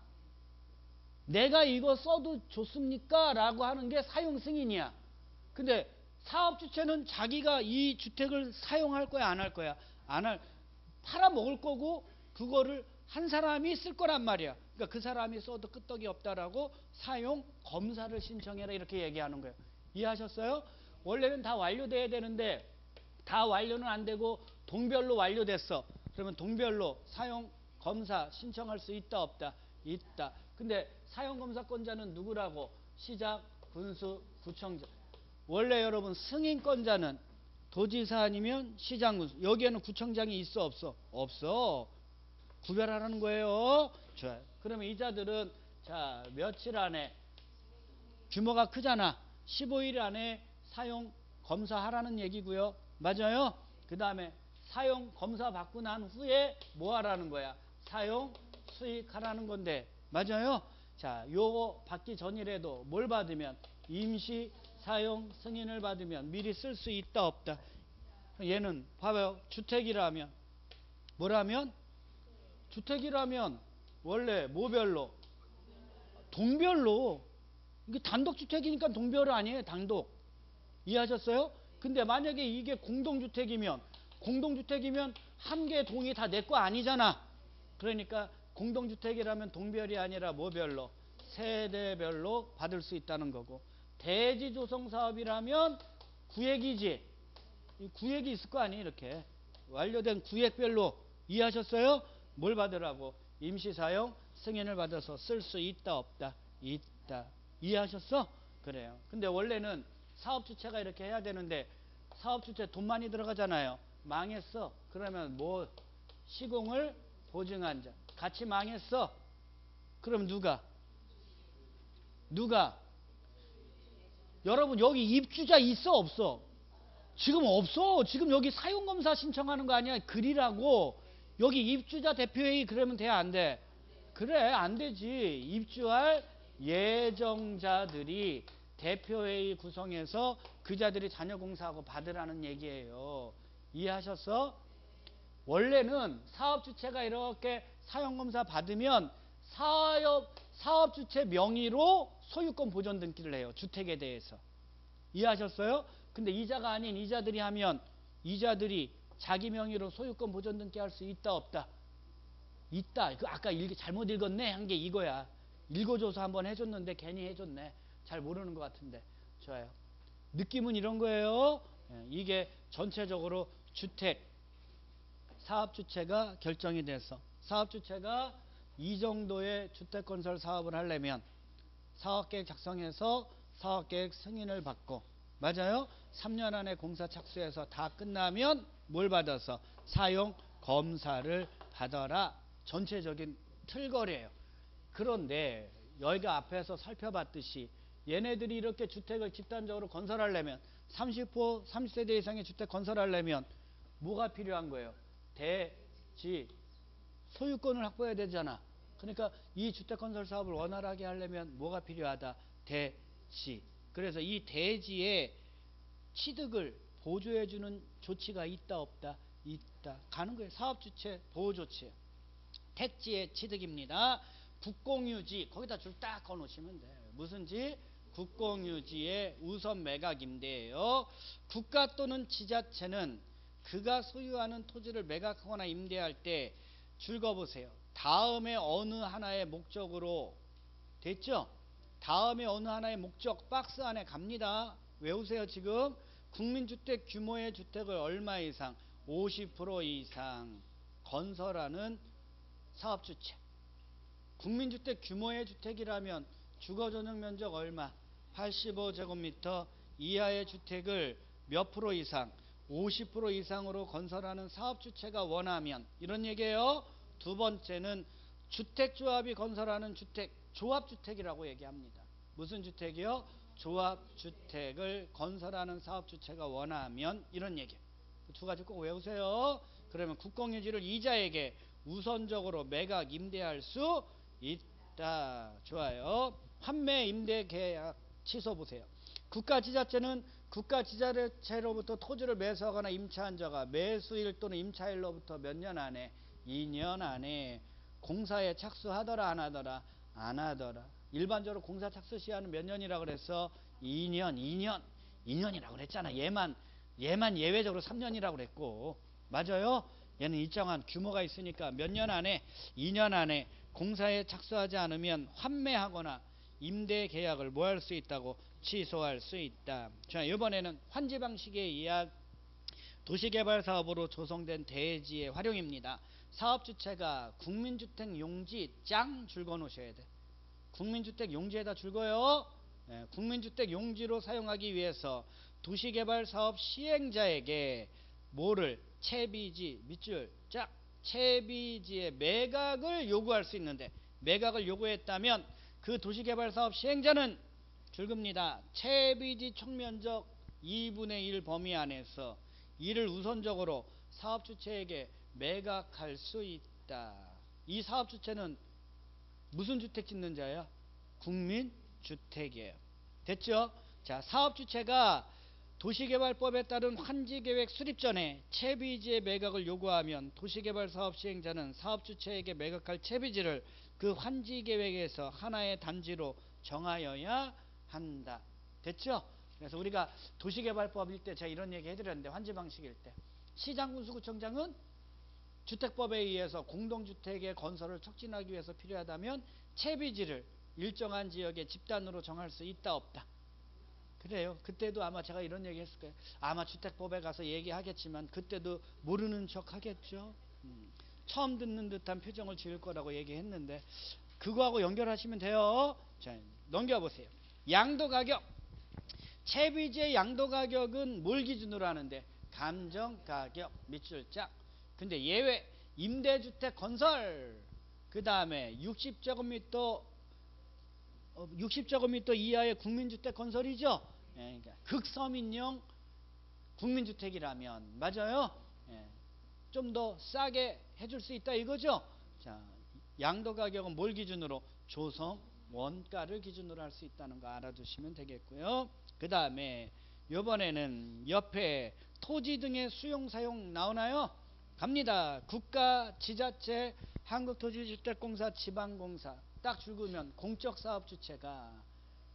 내가 이거 써도 좋습니까? 라고 하는 게 사용 승인이야. 근데 사업 주체는 자기가 이 주택을 사용할 거야 안 할 거야? 안 할. 팔아먹을 거고 그거를 한 사람이 쓸 거란 말이야. 그러니까 그 사람이 써도 끄떡이 없다라고 사용 검사를 신청해라 이렇게 얘기하는 거예요. 이해하셨어요? 원래는 다 완료돼야 되는데 다 완료는 안 되고 동별로 완료됐어. 그러면 동별로 사용 검사 신청할 수 있다 없다? 있다. 근데 사용 검사권자는 누구라고? 시장, 군수, 구청장. 원래 여러분 승인권자는 도지사 아니면 시장, 군수. 여기에는 구청장이 있어 없어? 없어. 구별하라는 거예요. 좋아요. 그러면 이자들은 자 며칠 안에 규모가 크잖아. 15일 안에 사용 검사하라는 얘기고요. 맞아요? 그 다음에 사용 검사 받고 난 후에 뭐 하라는 거야? 사용 수익하라는 건데 맞아요? 자, 요거 받기 전이라도 뭘 받으면? 임시 사용 승인을 받으면 미리 쓸 수 있다 없다? 얘는 봐봐요. 주택이라면 뭐라면? 주택이라면 원래 뭐별로? 동별로. 이게 단독주택이니까 동별 아니에요. 단독. 이해하셨어요? 근데 만약에 이게 공동주택이면 한 개 동이 다 내 거 아니잖아. 그러니까 공동주택이라면 동별이 아니라 뭐별로? 세대별로 받을 수 있다는 거고. 대지조성사업이라면 구획이지. 이 구획이 있을 거 아니에요. 이렇게 완료된 구획별로. 이해하셨어요? 뭘 받으라고? 임시사용 승인을 받아서 쓸 수 있다 없다? 있다. 이해하셨어? 그래요. 근데 원래는 사업주체가 이렇게 해야 되는데 사업주체 돈 많이 들어가잖아요. 망했어. 그러면 뭐 시공을 보증한 자. 같이 망했어. 그럼 누가? 여러분 여기 입주자 있어 없어? 지금 없어. 지금 여기 사용검사 신청하는 거 아니야? 글이라고. 여기 입주자 대표회의 그러면 돼 안 돼? 그래 안 되지. 입주할 예정자들이 대표회의 구성해서 그 자들이 자녀공사하고 받으라는 얘기예요. 이해하셨어? 원래는 사업주체가 이렇게 사용검사 받으면 사업주체 명의로 소유권 보존 등기를 해요. 주택에 대해서. 이해하셨어요? 근데 이자가 아닌 이자들이 하면 이자들이 자기 명의로 소유권 보존 등기 할 수 있다 없다? 있다. 그 아까 잘못 읽었네 한 게 이거야. 읽어줘서 한번 해줬는데 괜히 해줬네. 잘 모르는 것 같은데. 좋아요. 느낌은 이런 거예요. 이게 전체적으로 주택 사업주체가 결정이 돼서 사업주체가 이 정도의 주택건설 사업을 하려면 사업계획 작성해서 사업계획 승인을 받고 맞아요? 3년 안에 공사 착수해서 다 끝나면 뭘 받아서? 사용 검사를 받아라. 전체적인 틀거리예요. 그런데 여기가 앞에서 살펴봤듯이 얘네들이 이렇게 주택을 집단적으로 건설하려면 30세대 이상의 주택 건설하려면 뭐가 필요한 거예요? 대지 소유권을 확보해야 되잖아. 그러니까 이 주택건설 사업을 원활하게 하려면 뭐가 필요하다? 대지. 그래서 이 대지에 취득을 보조해주는 조치가 있다 없다? 있다. 가는 거예요. 사업주체 보호조치. 택지의 취득입니다. 국공유지 거기다 줄 딱 꺼놓으시면 돼요. 무슨 지? 국공유지의 우선 매각 임대예요. 국가 또는 지자체는 그가 소유하는 토지를 매각하거나 임대할 때 줄거보세요. 다음에 어느 하나의 목적으로 됐죠? 다음에 어느 하나의 목적 박스 안에 갑니다. 외우세요. 지금 국민주택 규모의 주택을 얼마 이상 50% 이상 건설하는 사업주체. 국민주택 규모의 주택이라면 주거전용 면적 얼마? 85제곱미터 이하의 주택을 몇 프로 이상? 50% 이상으로 건설하는 사업주체가 원하면 이런 얘기예요. 두 번째는 주택조합이 건설하는 주택, 조합주택이라고 얘기합니다. 무슨 주택이요? 조합주택을 건설하는 사업주체가 원하면 이런 얘기. 두 가지 꼭 외우세요. 그러면 국공유지를 이자에게 우선적으로 매각 임대할 수 있다. 좋아요. 환매 임대 계약 취소 보세요. 국가지자체는 국가지자체로부터 토지를 매수하거나 임차한 자가 매수일 또는 임차일로부터 몇 년 안에 2년 안에 공사에 착수하더라 안 하더라? 안 하더라. 일반적으로 공사 착수 시한은 몇 년이라고 그랬어? 2년이라고 그랬잖아. 얘만 예외적으로 3년이라고 그랬고. 맞아요? 얘는 일정한 규모가 있으니까 몇 년 안에 2년 안에 공사에 착수하지 않으면 환매하거나 임대 계약을 뭐 할 수 있다고? 취소할 수 있다. 자, 이번에는 환지 방식에 의한 도시개발 사업으로 조성된 대지의 활용입니다. 사업 주체가 국민주택 용지 짱 줄거 놓으셔야 돼. 국민주택 용지에다 줄거요. 네, 국민주택 용지로 사용하기 위해서 도시개발 사업 시행자에게 뭐를? 채비지 밑줄 짝 채비지의 매각을 요구할 수 있는데, 매각을 요구했다면 그 도시개발 사업 시행자는 줄겁니다. 채비지 총면적 2분의 1 범위 안에서 이를 우선적으로 사업주체에게 매각할 수 있다. 이 사업주체는 무슨 주택 짓는 자예요? 국민주택이에요. 됐죠? 자, 사업주체가 도시개발법에 따른 환지계획 수립 전에 채비지의 매각을 요구하면 도시개발사업 시행자는 사업주체에게 매각할 채비지를 그 환지계획에서 하나의 단지로 정하여야 한다. 됐죠? 그래서 우리가 도시개발법일 때 제가 이런 얘기 해드렸는데, 환지방식일 때 시장군수구청장은 주택법에 의해서 공동주택의 건설을 촉진하기 위해서 필요하다면 채비지를 일정한 지역의 집단으로 정할 수 있다 없다? 그래요. 그때도 아마 제가 이런 얘기 했을 거예요. 아마 주택법에 가서 얘기하겠지만 그때도 모르는 척 하겠죠. 처음 듣는 듯한 표정을 지을 거라고 얘기했는데 그거하고 연결하시면 돼요. 자, 넘겨보세요. 양도가격. 채비지의 양도가격은 뭘 기준으로 하는데? 감정가격 밑줄짝. 근데 예외 임대주택 건설, 그 다음에 60제곱미터 이하의 국민주택 건설이죠. 예, 그러니까 극서민용 국민주택이라면 맞아요. 예, 좀 더 싸게 해줄 수 있다 이거죠. 자, 양도가격은 뭘 기준으로? 조성 원가를 기준으로 할 수 있다는 거 알아두시면 되겠고요. 그 다음에 이번에는 옆에 토지 등의 수용 사용 나오나요? 갑니다. 국가, 지자체, 한국토지주택공사, 지방공사 딱 줄그면 공적사업주체가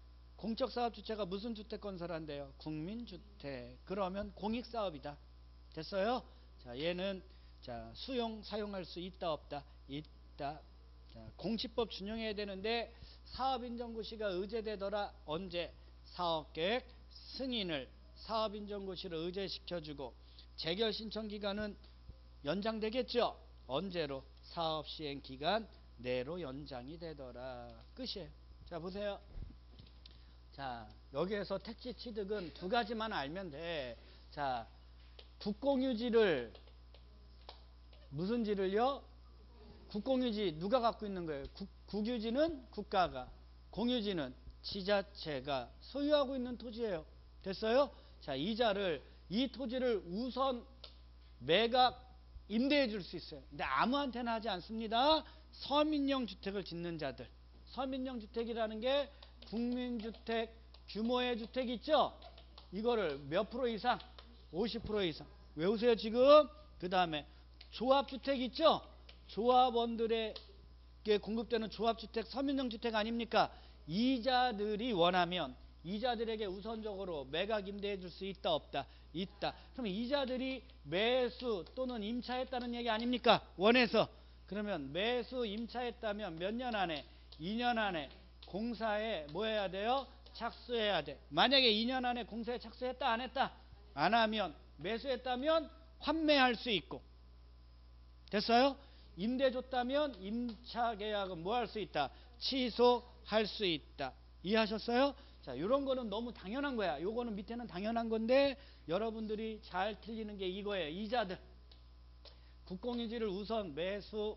무슨 주택 건설한대요? 국민주택. 그러면 공익사업이다. 됐어요? 자, 얘는 자, 수용 사용할 수 있다 없다? 있다. 자, 공시법 준용해야 되는데 사업인정고시가 의제되더라. 언제? 사업계획 승인을 사업인정고시를 의제시켜주고 재결신청기간은 연장되겠죠. 언제로? 사업시행기간 내로 연장이 되더라. 끝이에요. 자, 보세요. 자, 여기에서 택지 취득은 두 가지만 알면 돼. 자, 국공유지를 무슨 지를요? 국공유지 누가 갖고 있는 거예요? 국유지는 국가가, 공유지는 지자체가 소유하고 있는 토지예요. 됐어요? 자, 이 토지를 우선 매각 임대해 줄 수 있어요. 근데 아무한테나 하지 않습니다. 서민용 주택을 짓는 자들. 서민용 주택이라는 게 국민주택 규모의 주택 있죠? 이거를 몇 프로 이상? 50% 이상. 외우세요 지금. 그 다음에 조합주택 있죠? 조합원들에게 공급되는 조합주택, 서민용 주택 아닙니까? 이자들이 원하면 이자들에게 우선적으로 매각 임대해 줄 수 있다 없다? 있다. 그럼 이자들이 매수 또는 임차했다는 얘기 아닙니까? 원해서. 그러면 매수 임차했다면 몇 년 안에? 2년 안에 공사에 뭐 해야 돼요? 착수해야 돼. 만약에 2년 안에 공사에 착수했다 안 했다? 안 하면, 매수했다면 환매할 수 있고, 됐어요? 임대 줬다면 임차 계약은 뭐 할 수 있다? 취소할 수 있다. 이해하셨어요? 자, 이런 거는 너무 당연한 거야. 요거는 밑에는 당연한 건데 여러분들이 잘 틀리는 게 이거예요. 이자들. 국공유지를 우선 매수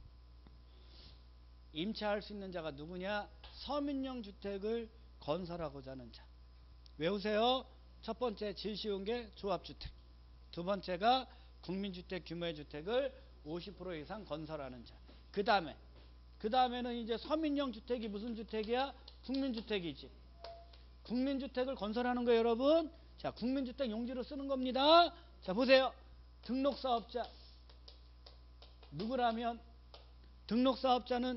임차할 수 있는 자가 누구냐? 서민용 주택을 건설하고자 하는 자. 외우세요. 첫 번째 제일 쉬운 게 조합주택. 두 번째가 국민주택 규모의 주택을 50% 이상 건설하는 자. 그 다음에는 이제 서민용 주택이 무슨 주택이야? 국민주택이지. 국민주택을 건설하는 거예요, 여러분. 자, 국민주택 용지로 쓰는 겁니다. 자, 보세요. 등록사업자. 누구라면? 등록사업자는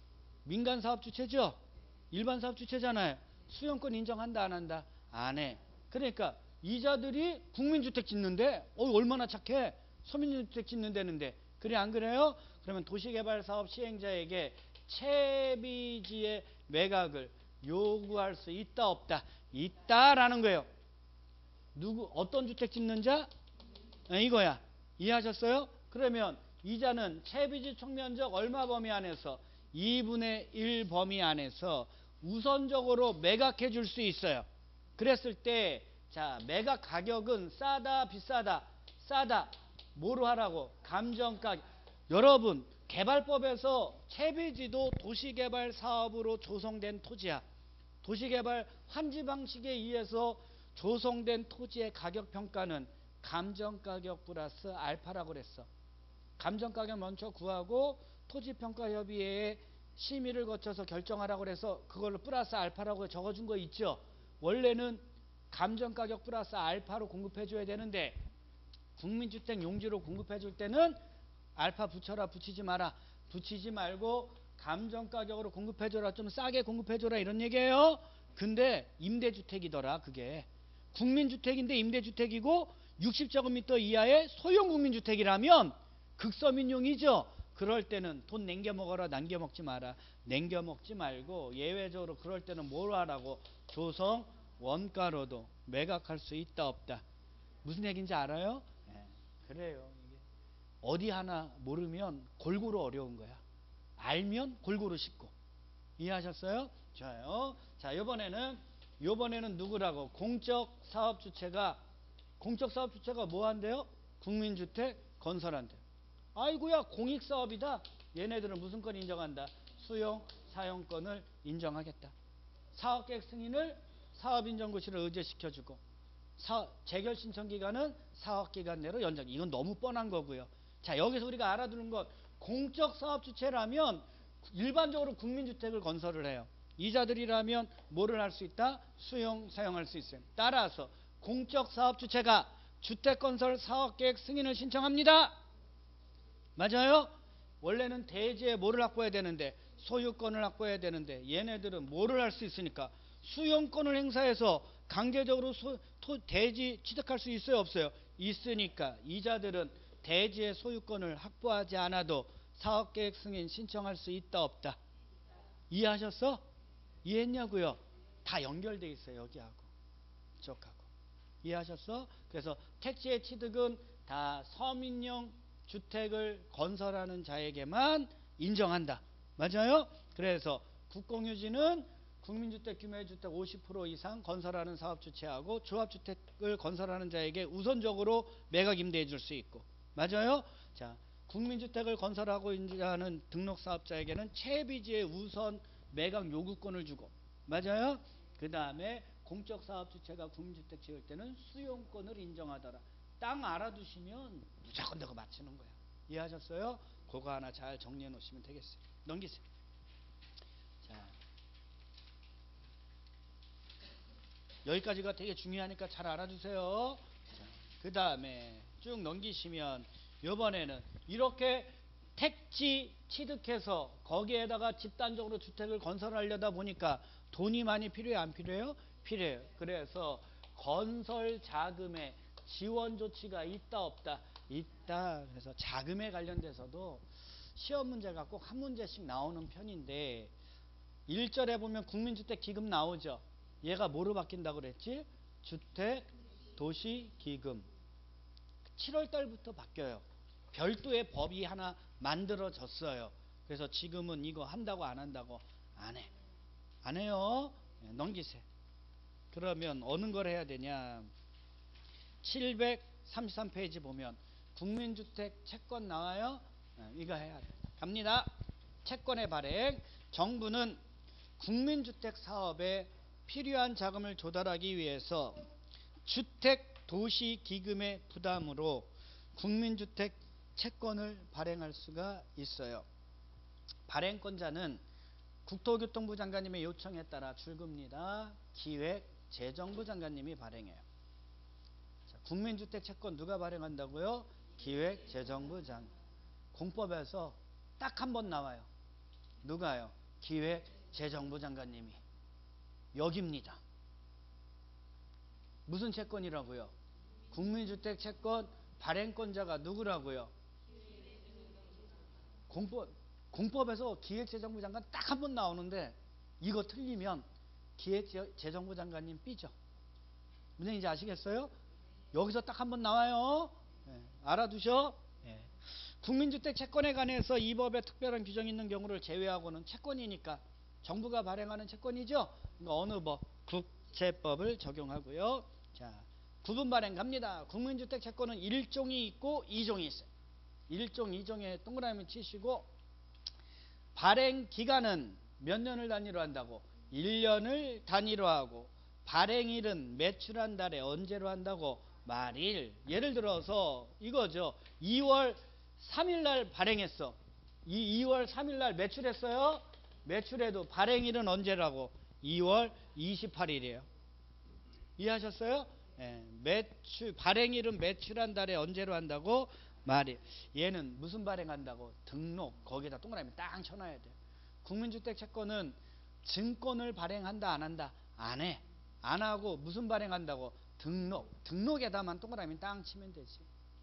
민간사업주체죠? 일반사업주체잖아요. 수용권 인정한다, 안 한다? 안 해. 그러니까 이자들이 국민주택 짓는데 얼마나 착해. 서민주택 짓는다는데. 그래 안 그래요? 그러면 도시개발사업 시행자에게 채비지의 매각을 요구할 수 있다 없다? 있다라는 거예요. 어떤 주택 짓는 자? 이거야. 이해하셨어요? 그러면 이자는 채비지 총면적 얼마 범위 안에서? 2분의 1 범위 안에서 우선적으로 매각해 줄 수 있어요. 그랬을 때 자, 매각 가격은 싸다 비싸다? 싸다. 뭐로 하라고? 감정가격. 여러분, 개발법에서 채비지도 도시개발 사업으로 조성된 토지야. 도시개발 환지 방식에 의해서 조성된 토지의 가격 평가는 감정가격 플러스 알파라고 그랬어. 감정가격 먼저 구하고 토지평가협의회에 심의를 거쳐서 결정하라고 그래서 그걸로 플러스 알파라고 적어준 거 있죠. 원래는 감정가격 플러스 알파로 공급해 줘야 되는데 국민주택 용지로 공급해 줄 때는 알파 붙여라 붙이지 마라. 붙이지 말고 감정가격으로 공급해 줘라. 좀 싸게 공급해 줘라 이런 얘기예요. 근데 임대주택이더라. 그게 국민주택인데 임대주택이고 60제곱미터 이하의 소형 국민주택이라면 극서민용이죠. 그럴 때는 돈 남겨 먹어라. 남겨 먹지 마라. 남겨 먹지 말고 예외적으로 그럴 때는 뭘 하라고? 조성 원가로도 매각할 수 있다 없다? 무슨 얘기인지 알아요? 네, 그래요. 이게 어디 하나 모르면 골고루 어려운 거야. 알면 골고루 쉽고. 이해하셨어요? 좋아요. 자, 요번에는 누구라고? 공적 사업 주체가 뭐 한대요? 국민주택 건설한대요. 아이고야, 공익사업이다. 얘네들은 무슨 건 인정한다? 수용 사용권을 인정하겠다. 사업계획 승인을 사업인정고시를 의제시켜주고 재결 신청 기간은 사업기간 내로 연장. 이건 너무 뻔한 거고요. 자, 여기서 우리가 알아두는 것, 공적 사업 주체라면 일반적으로 국민주택을 건설을 해요. 이자들이라면 뭐를 할 수 있다? 수용 사용할 수 있어요. 따라서 공적 사업 주체가 주택건설 사업계획 승인을 신청합니다. 맞아요? 원래는 대지에 뭐를 확보해야 되는데? 소유권을 확보해야 되는데 얘네들은 뭐를 할 수 있으니까? 수용권을 행사해서 강제적으로 대지 취득할 수 있어요 없어요? 있으니까 이자들은 대지의 소유권을 확보하지 않아도 사업계획 승인 신청할 수 있다 없다? 이해하셨어? 이해했냐고요? 다 연결돼 있어요. 여기하고 저하고. 이해하셨어? 그래서 택지의 취득은 다 서민용 주택을 건설하는 자에게만 인정한다. 맞아요? 그래서 국공유지는 국민주택 규모의 주택 50% 이상 건설하는 사업 주체하고 조합주택을 건설하는 자에게 우선적으로 매각 임대해 줄 수 있고. 맞아요? 자, 국민주택을 건설하고 있는 등록사업자에게는 채비지의 우선 매각 요구권을 주고. 맞아요? 그 다음에 공적사업주체가 국민주택 지을 때는 수용권을 인정하더라. 땅 알아두시면 무조건 내가 맞추는 거야. 이해하셨어요? 그거 하나 잘 정리해 놓으시면 되겠어요. 넘기세요. 자, 여기까지가 되게 중요하니까 잘 알아두세요. 그 다음에 쭉 넘기시면 이번에는 이렇게 택지 취득해서 거기에다가 집단적으로 주택을 건설하려다 보니까 돈이 많이 필요해 안 필요해요? 필요해요. 그래서 건설 자금에 지원 조치가 있다 없다? 있다. 그래서 자금에 관련돼서도 시험 문제가 꼭 한 문제씩 나오는 편인데 1절에 보면 국민주택기금 나오죠. 얘가 뭐로 바뀐다고 그랬지? 주택도시기금. 7월 달부터 바뀌어요. 별도의 법이 하나 만들어졌어요. 그래서 지금은 이거 한다고 안 한다고? 안 해. 안 해요. 네, 넘기세요. 그러면 어느 걸 해야 되냐? 733페이지 보면 국민주택 채권 나와요. 이거 해야 돼. 갑니다. 채권의 발행. 정부는 국민주택 사업에 필요한 자금을 조달하기 위해서 주택도시기금의 부담으로 국민주택 채권을 발행할 수가 있어요. 발행권자는 국토교통부 장관님의 요청에 따라 줄급니다. 기획재정부 장관님이 발행해요. 자, 국민주택 채권 누가 발행한다고요? 기획재정부 장관. 공법에서 딱 한 번 나와요. 누가요? 기획재정부 장관님이. 여기입니다. 무슨 채권이라고요? 국민주택 채권 발행권자가 누구라고요? 공법에서 기획재정부 장관 딱 한 번 나오는데 이거 틀리면 기획재정부 장관님 삐져. 무슨 얘기인지 아시겠어요? 여기서 딱 한 번 나와요. 네, 알아두셔. 네. 국민주택 채권에 관해서 이 법에 특별한 규정이 있는 경우를 제외하고는 채권이니까 정부가 발행하는 채권이죠. 어느 법? 국채법을 적용하고요. 자, 구분 발행 갑니다. 국민주택 채권은 1종이 있고 2종이 있어요. 1종, 2종에 동그라미 치시고 발행 기간은 몇 년을 단위로 한다고? 1년을 단위로 하고 발행일은 매출한 달에 언제로 한다고? 말일. 예를 들어서 이거죠. 2월 3일 날 발행했어. 2월 3일 날 매출했어요. 매출해도 발행일은 언제라고? 2월 28일이에요. 이해하셨어요? 네, 발행일은 매출한 달에 언제로 한다고? 말일. 얘는 무슨 발행한다고? 등록. 거기다 동그라미 딱 쳐놔야 돼요. 국민주택 채권은 증권을 발행한다 안 한다? 안 해. 안 하고 무슨 발행한다고? 등록. 등록에다만 동그라미 딱 치면 되지.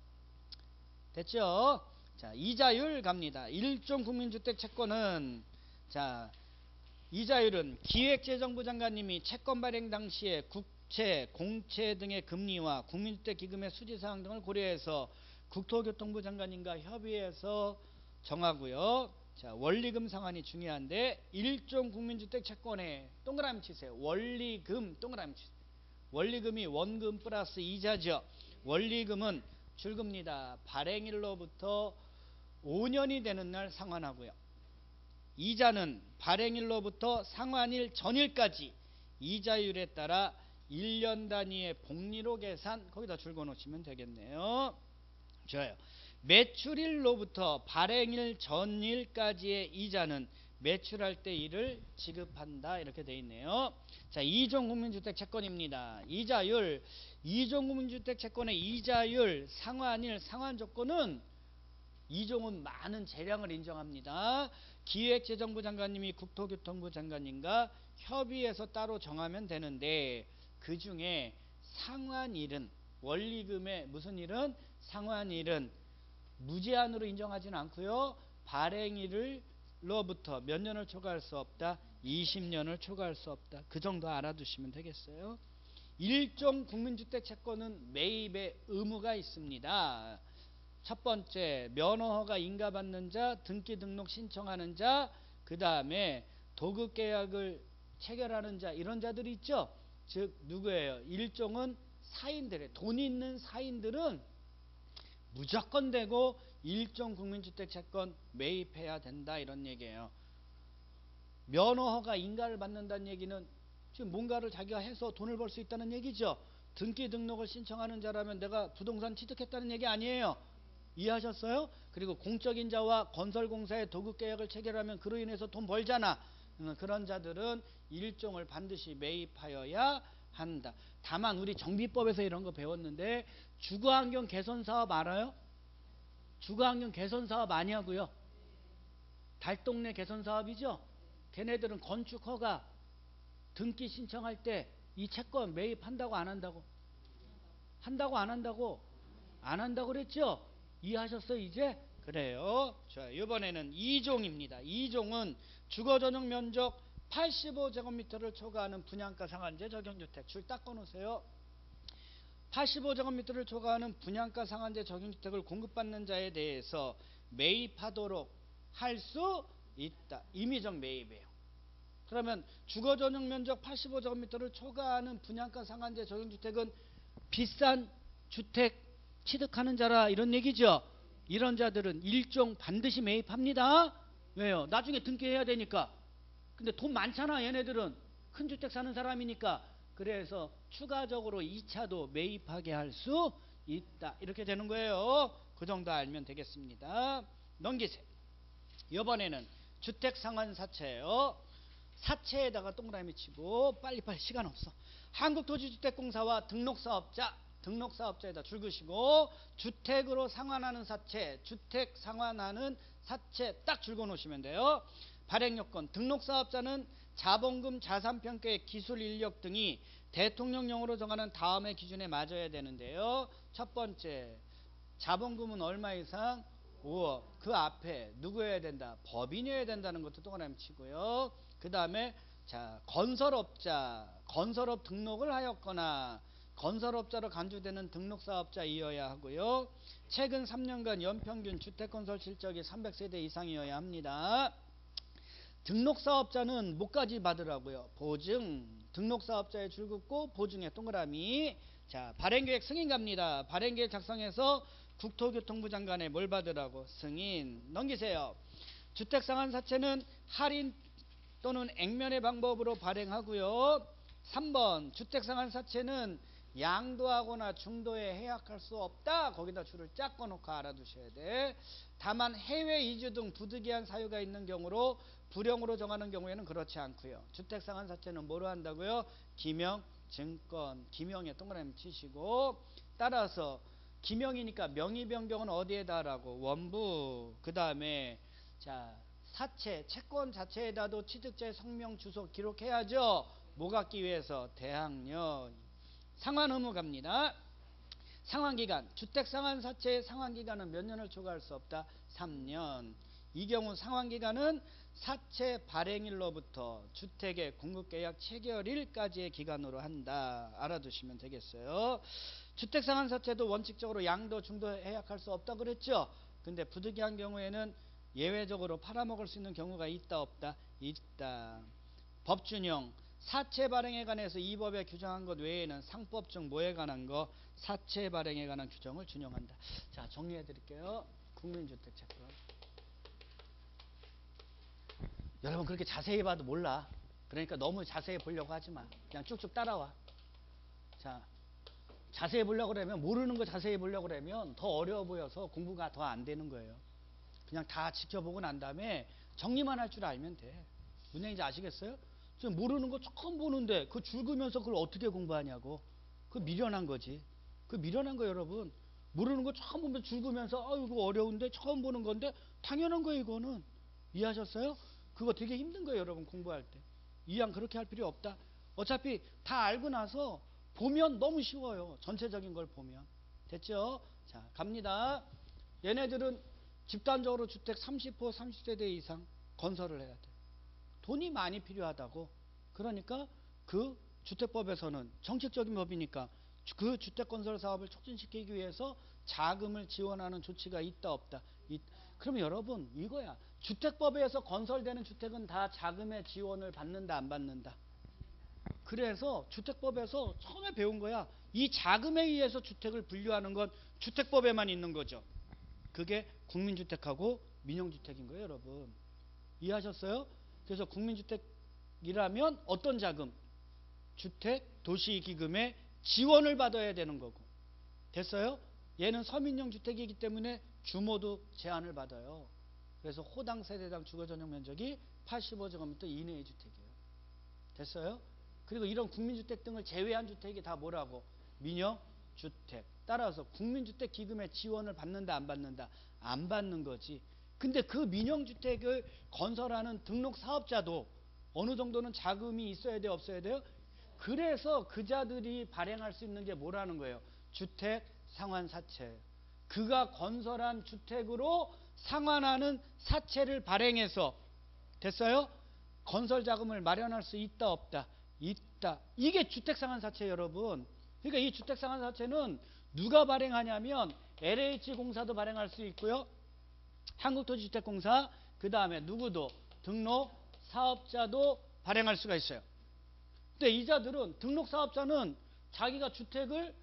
됐죠? 자, 이자율 갑니다. 1종 국민주택 채권은 자, 이자율은 기획재정부 장관님이 채권 발행 당시에 국채, 공채 등의 금리와 국민주택 기금의 수지사항 등을 고려해서 국토교통부 장관님과 협의해서 정하고요. 자, 원리금 상환이 중요한데 1종 국민주택 채권에 동그라미 치세요. 원리금 동그라미 치세요. 원리금이 원금 플러스 이자죠. 원리금은 줄급니다. 발행일로부터 5년이 되는 날 상환하고요. 이자는 발행일로부터 상환일 전일까지 이자율에 따라 1년 단위의 복리로 계산, 거기다 줄거 놓으시면 되겠네요. 좋아요. 매출일로부터 발행일 전일까지의 이자는 매출할 때 이를 지급한다. 이렇게 되어 있네요. 자, 2종 국민주택 채권입니다. 이자율, 2종 국민주택 채권의 이자율, 상환일, 상환 조건은 2종은 많은 재량을 인정합니다. 기획재정부 장관님이 국토교통부 장관님과 협의해서 따로 정하면 되는데 그 중에 상환일은 원리금의 무슨 일은? 상환일은 무제한으로 인정하지는 않고요. 발행일로부터 몇 년을 초과할 수 없다? 20년을 초과할 수 없다. 그 정도 알아두시면 되겠어요. 1종 국민주택 채권은 매입의 의무가 있습니다. 첫 번째, 면허허가 인가받는 자, 등기 등록 신청하는 자, 그 다음에 도급계약을 체결하는 자, 이런 자들이 있죠. 즉 누구예요? 1종은 사인들의 돈 있는 사인들은 무조건 되고 1종 국민주택 채권 매입해야 된다, 이런 얘기예요. 면허허가 인가를 받는다는 얘기는 지금 뭔가를 자기가 해서 돈을 벌 수 있다는 얘기죠. 등기 등록을 신청하는 자라면 내가 부동산 취득했다는 얘기 아니에요. 이해하셨어요? 그리고 공적인자와 건설공사의 도급계약을 체결하면 그로 인해서 돈 벌잖아. 그런 자들은 1종을 반드시 매입하여야 한다. 다만 우리 정비법에서 이런 거 배웠는데 주거환경 개선사업 알아요? 주거환경 개선사업 아니하고요. 달동네 개선사업이죠. 걔네들은 건축허가 등기 신청할 때 이 채권 매입한다고 안 한다고? 한다고 안 한다고? 안 한다고 그랬죠? 이해하셨어요 이제? 그래요. 자, 이번에는 2종입니다. 2종은 주거전용 면적 85제곱미터를 초과하는 분양가 상한제 적용주택. 줄 딱 꺼놓으세요. 85제곱미터를 초과하는 분양가 상한제 적용주택을 공급받는 자에 대해서 매입하도록 할 수 있다. 임의적 매입이에요. 그러면 주거전용 면적 85제곱미터를 초과하는 분양가 상한제 적용주택은 비싼 주택 취득하는 자라 이런 얘기죠. 이런 자들은 일종 반드시 매입합니다. 왜요? 나중에 등기해야 되니까. 근데 돈 많잖아 얘네들은. 큰 주택 사는 사람이니까. 그래서 추가적으로 2차도 매입하게 할 수 있다. 이렇게 되는 거예요. 그 정도 알면 되겠습니다. 넘기세요. 이번에는 주택 상환 사채예요. 사채에다가 동그라미 치고 빨리빨리 시간 없어. 한국토지주택공사와 등록사업자에다 줄 그시고 주택으로 상환하는 사채, 주택 상환하는 사채 딱 줄거 놓으시면 돼요. 발행요건, 등록사업자는 자본금, 자산평가액, 기술 인력 등이 대통령령으로 정하는 다음의 기준에 맞아야 되는데요. 첫 번째, 자본금은 얼마 이상? 5억. 그 앞에 누구여야 된다? 법인이어야 된다는 것도 동그라미 치고요. 그 다음에 자, 건설업 등록을 하였거나 건설업자로 간주되는 등록사업자이어야 하고요. 최근 3년간 연평균 주택건설 실적이 300세대 이상이어야 합니다. 등록사업자는 뭐까지 받으라고요? 보증. 등록사업자에 줄 긋고 보증에 동그라미. 자, 발행계획 승인 갑니다. 발행계획 작성해서 국토교통부 장관에 뭘 받으라고? 승인. 넘기세요. 주택상환사채는 할인 또는 액면의 방법으로 발행하고요. 3번 주택상환사채는 양도하거나 중도에 해약할 수 없다. 거기다 줄을 쫙 꺼놓고 알아두셔야 돼. 다만 해외 이주 등 부득이한 사유가 있는 경우로 불용으로 정하는 경우에는 그렇지 않고요. 주택상환사채는 뭐로 한다고요? 기명, 증권, 기명에 동그라미 치시고 따라서 기명이니까 명의 변경은 어디에다 하라고? 원부. 그 다음에 자 사채, 채권 자체에다도 취득자의 성명, 주소 기록해야죠. 뭐 갖기 위해서? 대항력. 상환 의무 갑니다. 상환기간, 주택상환사채의 상환기간은 몇 년을 초과할 수 없다? 3년. 이 경우 상환기간은 사채 발행일로부터 주택의 공급계약 체결일까지의 기간으로 한다. 알아두시면 되겠어요. 주택상환사채도 원칙적으로 양도, 중도 해약할 수 없다 그랬죠. 근데 부득이한 경우에는 예외적으로 팔아먹을 수 있는 경우가 있다 없다? 있다. 법준용, 사채 발행에 관해서 이 법에 규정한 것 외에는 상법 중 뭐에 관한 거? 사채 발행에 관한 규정을 준용한다. 자, 정리해 드릴게요. 국민주택채권. 여러분 그렇게 자세히 봐도 몰라. 그러니까 너무 자세히 보려고 하지 마. 그냥 쭉쭉 따라와. 자, 자세히 보려고 그러면 모르는 거 자세히 보려고 그러면 더 어려워 보여서 공부가 더 안 되는 거예요. 그냥 다 지켜보고 난 다음에 정리만 할 줄 알면 돼. 무슨 얘기인지 아시겠어요? 지금 모르는 거 처음 보는데 그 줄그면서 그걸 어떻게 공부하냐고. 그 미련한 거지. 그 미련한 거 여러분. 모르는 거 처음 보면 줄그면서 아 이거 어려운데 처음 보는 건데 당연한 거예요 이거는. 이해하셨어요? 그거 되게 힘든 거예요 여러분 공부할 때. 이왕 그렇게 할 필요 없다. 어차피 다 알고 나서 보면 너무 쉬워요. 전체적인 걸 보면. 됐죠? 자 갑니다. 얘네들은 집단적으로 주택 30호 30세대 이상 건설을 해야 돼. 돈이 많이 필요하다고. 그러니까 그 주택법에서는 정책적인 법이니까 그 주택건설 사업을 촉진시키기 위해서 자금을 지원하는 조치가 있다 없다. 그러면 여러분 이거야. 주택법에서 건설되는 주택은 다 자금의 지원을 받는다 안 받는다. 그래서 주택법에서 처음에 배운 거야. 이 자금에 의해서 주택을 분류하는 건 주택법에만 있는 거죠. 그게 국민주택하고 민영주택인 거예요 여러분. 이해하셨어요? 그래서 국민주택이라면 어떤 자금? 주택 도시기금의 지원을 받아야 되는 거고. 됐어요? 얘는 서민용 주택이기 때문에 규모도 제한을 받아요. 그래서 호당 세대당 주거전용 면적이 85제곱미터 이내의 주택이에요. 됐어요? 그리고 이런 국민주택 등을 제외한 주택이 다 뭐라고? 민영주택. 따라서 국민주택 기금의 지원을 받는다 안 받는다? 안 받는 거지. 근데 그 민영주택을 건설하는 등록사업자도 어느 정도는 자금이 있어야 돼요 없어야 돼요? 그래서 그자들이 발행할 수 있는 게 뭐라는 거예요? 주택 상환사채. 그가 건설한 주택으로 상환하는 사채를 발행해서 됐어요? 건설 자금을 마련할 수 있다 없다? 있다. 이게 주택 상환사채 여러분. 그러니까 이 주택 상환사채는 누가 발행하냐면 LH공사도 발행할 수 있고요. 한국토지주택공사, 그 다음에 누구도 등록 사업자도 발행할 수가 있어요. 근데 이자들은 등록 사업자는 자기가 주택을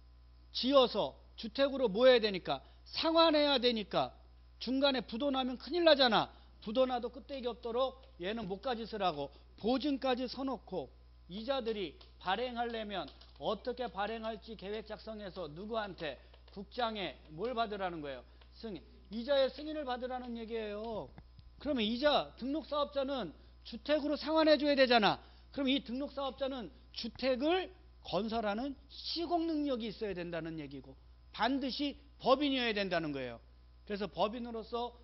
지어서 주택으로 뭐 해야 되니까 상환해야 되니까 중간에 부도나면 큰일 나잖아. 부도나도 끄떡이 없도록 얘는 뭐까지 쓰라고 보증까지 서놓고 이자들이 발행하려면 어떻게 발행할지 계획 작성해서 누구한테 국장에 뭘 받으라는 거예요? 승인. 이자의 승인을 받으라는 얘기예요. 그러면 이자 등록사업자는 주택으로 상환해 줘야 되잖아. 그럼 이 등록사업자는 주택을 건설하는 시공 능력이 있어야 된다는 얘기고 반드시 법인이어야 된다는 거예요. 그래서 법인으로서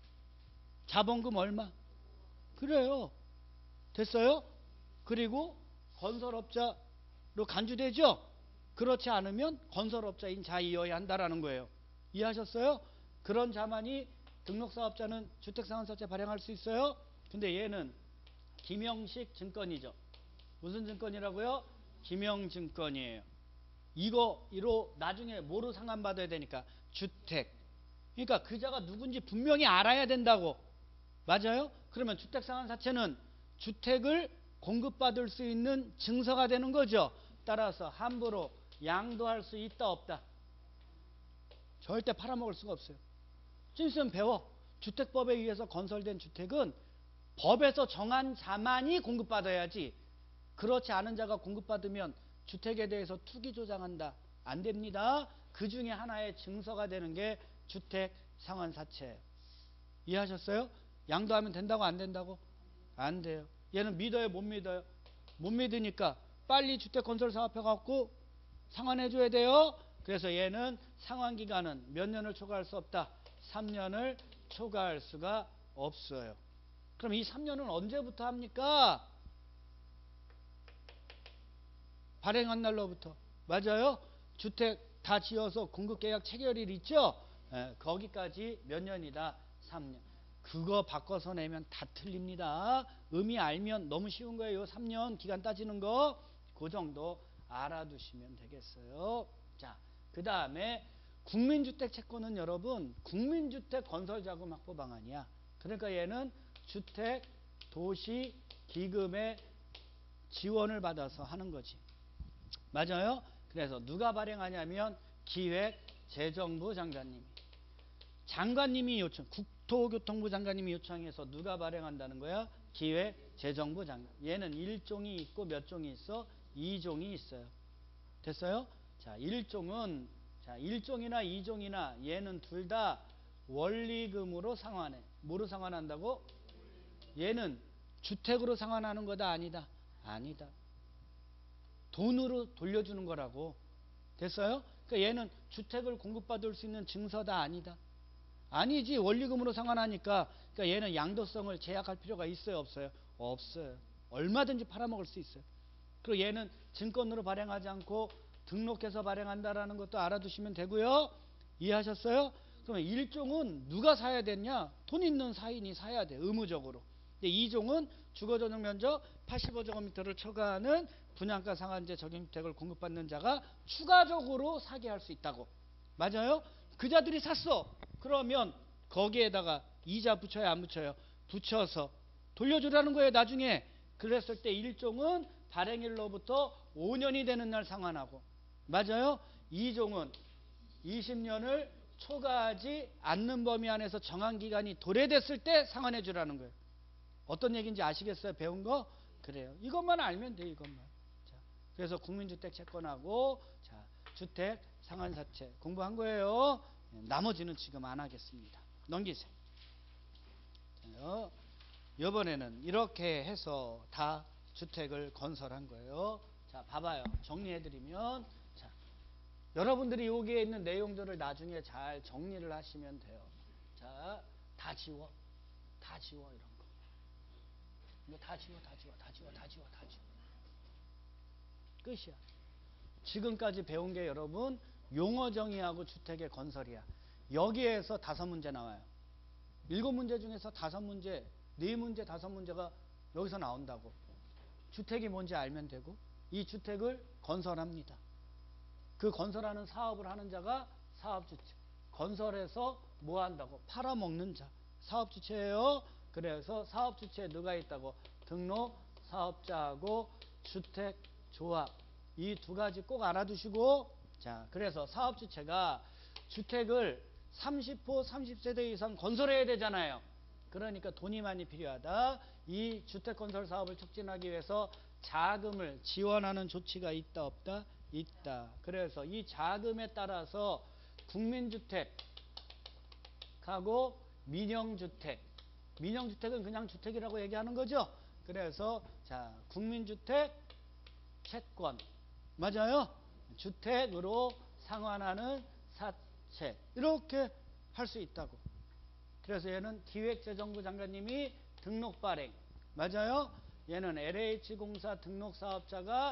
자본금 얼마? 그래요. 됐어요? 그리고 건설업자로 간주되죠? 그렇지 않으면 건설업자인 자이어야 한다라는 거예요. 이해하셨어요? 그런 자만이 등록사업자는 주택상환사채 발행할 수 있어요. 근데 얘는 김영식 증권이죠. 무슨 증권이라고요? 김영증권이에요. 이로 나중에 뭐로 상환받아야 되니까 주택. 그러니까 그자가 누군지 분명히 알아야 된다고. 맞아요? 그러면 주택상환사채는 주택을 공급받을 수 있는 증서가 되는 거죠. 따라서 함부로 양도할 수 있다 없다? 절대 팔아먹을 수가 없어요. 좀 있으면 배워. 주택법에 의해서 건설된 주택은 법에서 정한 자만이 공급받아야지 그렇지 않은 자가 공급받으면 주택에 대해서 투기 조장한다. 안 됩니다. 그 중에 하나의 증서가 되는 게 주택상환사채예요. 이해하셨어요? 양도하면 된다고 안 된다고? 안 돼요. 얘는 믿어요 못 믿어요? 못 믿으니까 빨리 주택건설 사업해갖고 상환해줘야 돼요. 그래서 얘는 상환기간은 몇 년을 초과할 수 없다? 3년을 초과할 수가 없어요. 그럼 이 3년은 언제부터 합니까? 발행한 날로부터. 맞아요? 주택 다 지어서 공급계약 체결일 있죠? 거기까지 몇 년이다? 3년. 그거 바꿔서 내면 다 틀립니다. 의미 알면 너무 쉬운 거예요. 3년 기간 따지는 거. 그 정도 알아두시면 되겠어요. 자, 그 다음에 국민주택 채권은 여러분 국민주택 건설자금 확보 방안이야. 그러니까 얘는 주택 도시 기금의 지원을 받아서 하는 거지. 맞아요? 그래서 누가 발행하냐면 기획재정부 장관님이. 장관님이 요청, 국토교통부 장관님이 요청해서 누가 발행한다는 거야? 기획재정부 장관. 얘는 1종이 있고 몇 종이 있어? 2종이 있어요. 됐어요? 자, 1종은 자, 1종이나 2종이나 얘는 둘 다 원리금으로 상환해. 뭐로 상환한다고? 얘는 주택으로 상환하는 거다 아니다? 아니다. 돈으로 돌려주는 거라고. 됐어요? 그러니까 얘는 주택을 공급받을 수 있는 증서다 아니다? 아니지. 원리금으로 상환하니까. 그러니까 얘는 양도성을 제약할 필요가 있어요 없어요? 없어요. 얼마든지 팔아먹을 수 있어요. 그리고 얘는 증권으로 발행하지 않고 등록해서 발행한다라는 것도 알아두시면 되고요. 이해하셨어요? 그러면 1종은 누가 사야 되냐? 돈 있는 사인이 사야 돼. 의무적으로. 2종은 주거전용 면적 85제곱미터를 초과하는 분양가 상한제 적용주택을 공급받는 자가 추가적으로 사게 할 수 있다고. 맞아요? 그자들이 샀어. 그러면 거기에다가 이자 붙여요 안 붙여요? 붙여서 돌려주라는 거예요 나중에. 그랬을 때 1종은 발행일로부터 5년이 되는 날 상환하고. 맞아요? 2종은 20년을 초과하지 않는 범위 안에서 정한 기간이 도래됐을 때 상환해 주라는 거예요. 어떤 얘기인지 아시겠어요? 배운 거? 그래요. 이것만 알면 돼. 이것만. 자, 그래서 국민주택 채권하고 자, 주택 상환사채 공부한 거예요. 나머지는 지금 안 하겠습니다. 넘기세요. 이번에는 이렇게 해서 다 주택을 건설한 거예요. 자, 봐봐요. 정리해드리면 자, 여러분들이 여기에 있는 내용들을 나중에 잘 정리를 하시면 돼요. 자, 다 지워. 다 지워 이런 거. 이거 다 지워. 다 지워. 다 지워. 다 지워. 다 지워. 끝이야. 지금까지 배운 게 여러분 용어 정의하고 주택의 건설이야. 여기에서 5문제 나와요. 7문제 중에서 5문제, 4문제, 5문제가 여기서 나온다고. 주택이 뭔지 알면 되고 이 주택을 건설합니다. 그 건설하는 사업을 하는 자가 사업주체. 건설해서 뭐 한다고? 팔아먹는 자. 사업주체예요. 그래서 사업주체에 누가 있다고? 등록 사업자하고 주택조합. 이 두 가지 꼭 알아두시고, 자, 그래서 사업주체가 주택을 30호 30세대 이상 건설해야 되잖아요. 그러니까 돈이 많이 필요하다. 이 주택건설 사업을 촉진하기 위해서 자금을 지원하는 조치가 있다 없다? 있다. 그래서 이 자금에 따라서 국민주택하고 민영주택. 민영주택은 그냥 주택이라고 얘기하는 거죠. 그래서 자, 국민주택 채권. 맞아요? 주택으로 상환하는 사채. 이렇게 할 수 있다고. 그래서 얘는 기획재정부 장관님이 등록 발행. 맞아요? 얘는 LH공사 등록사업자가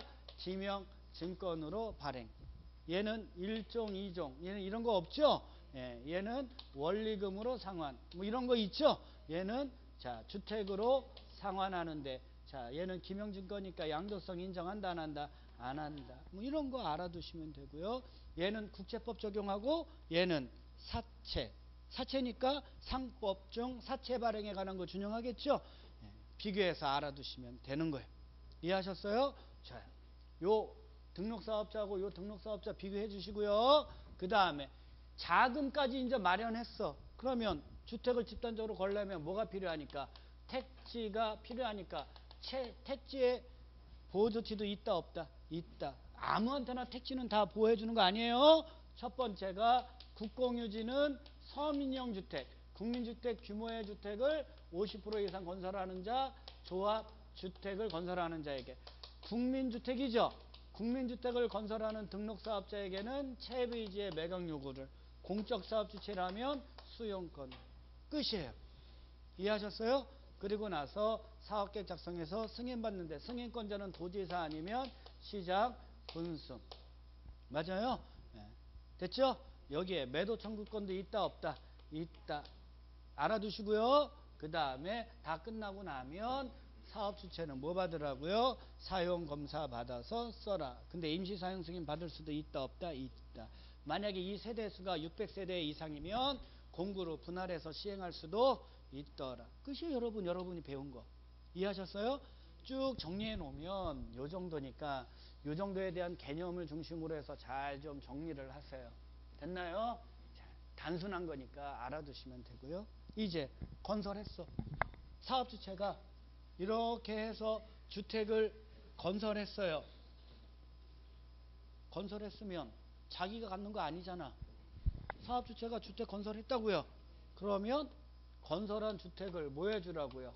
지명증권으로 발행. 얘는 1종, 2종. 얘는 이런 거 없죠? 예, 얘는 원리금으로 상환. 뭐 이런 거 있죠? 얘는 자, 주택으로 상환하는데, 자, 얘는 기명증권이니까 양도성 인정한다, 안 한다? 안 한다. 뭐 이런 거 알아두시면 되고요. 얘는 국제법 적용하고 얘는 사채. 사채니까 상법 중 사채 발행에 관한 거 준용하겠죠? 예, 비교해서 알아두시면 되는 거예요. 이해하셨어요? 자, 요 등록사업자하고 요 등록사업자 비교해 주시고요. 그 다음에 자금까지 이제 마련했어. 그러면 주택을 집단적으로 걸려면 뭐가 필요하니까? 택지가 필요하니까 택지에 보호조치도 있다 없다? 있다. 아무한테나 택지는 다 보호해 주는 거 아니에요? 첫 번째가 국공유지는 서민형주택, 국민주택 규모의 주택을 50% 이상 건설하는 자, 조합주택을 건설하는 자에게. 국민주택이죠. 국민주택을 건설하는 등록사업자에게는 채비지의 매각 요구를, 공적사업주체라면 수용권. 끝이에요. 이해하셨어요? 그리고 나서 사업계획 작성해서 승인받는데, 승인권자는 도지사 아니면 시장, 군수. 맞아요? 네. 됐죠? 여기에 매도 청구권도 있다 없다? 있다. 알아두시고요. 그 다음에 다 끝나고 나면 사업주체는 뭐 받으라고요? 사용검사 받아서 써라. 근데 임시사용 승인 받을 수도 있다 없다? 있다. 만약에 이 세대수가 600세대 이상이면 공구로 분할해서 시행할 수도 있더라. 끝이에요. 여러분이 배운 거. 이해하셨어요? 쭉 정리해 놓으면 요 정도니까 요 정도에 대한 개념을 중심으로 해서 잘 좀 정리를 하세요. 됐나요? 자, 단순한 거니까 알아두시면 되고요. 이제 건설했어. 사업주체가 이렇게 해서 주택을 건설했어요. 건설했으면 자기가 갖는 거 아니잖아. 사업주체가 주택 건설했다고요. 그러면 건설한 주택을 뭐 해주라고요?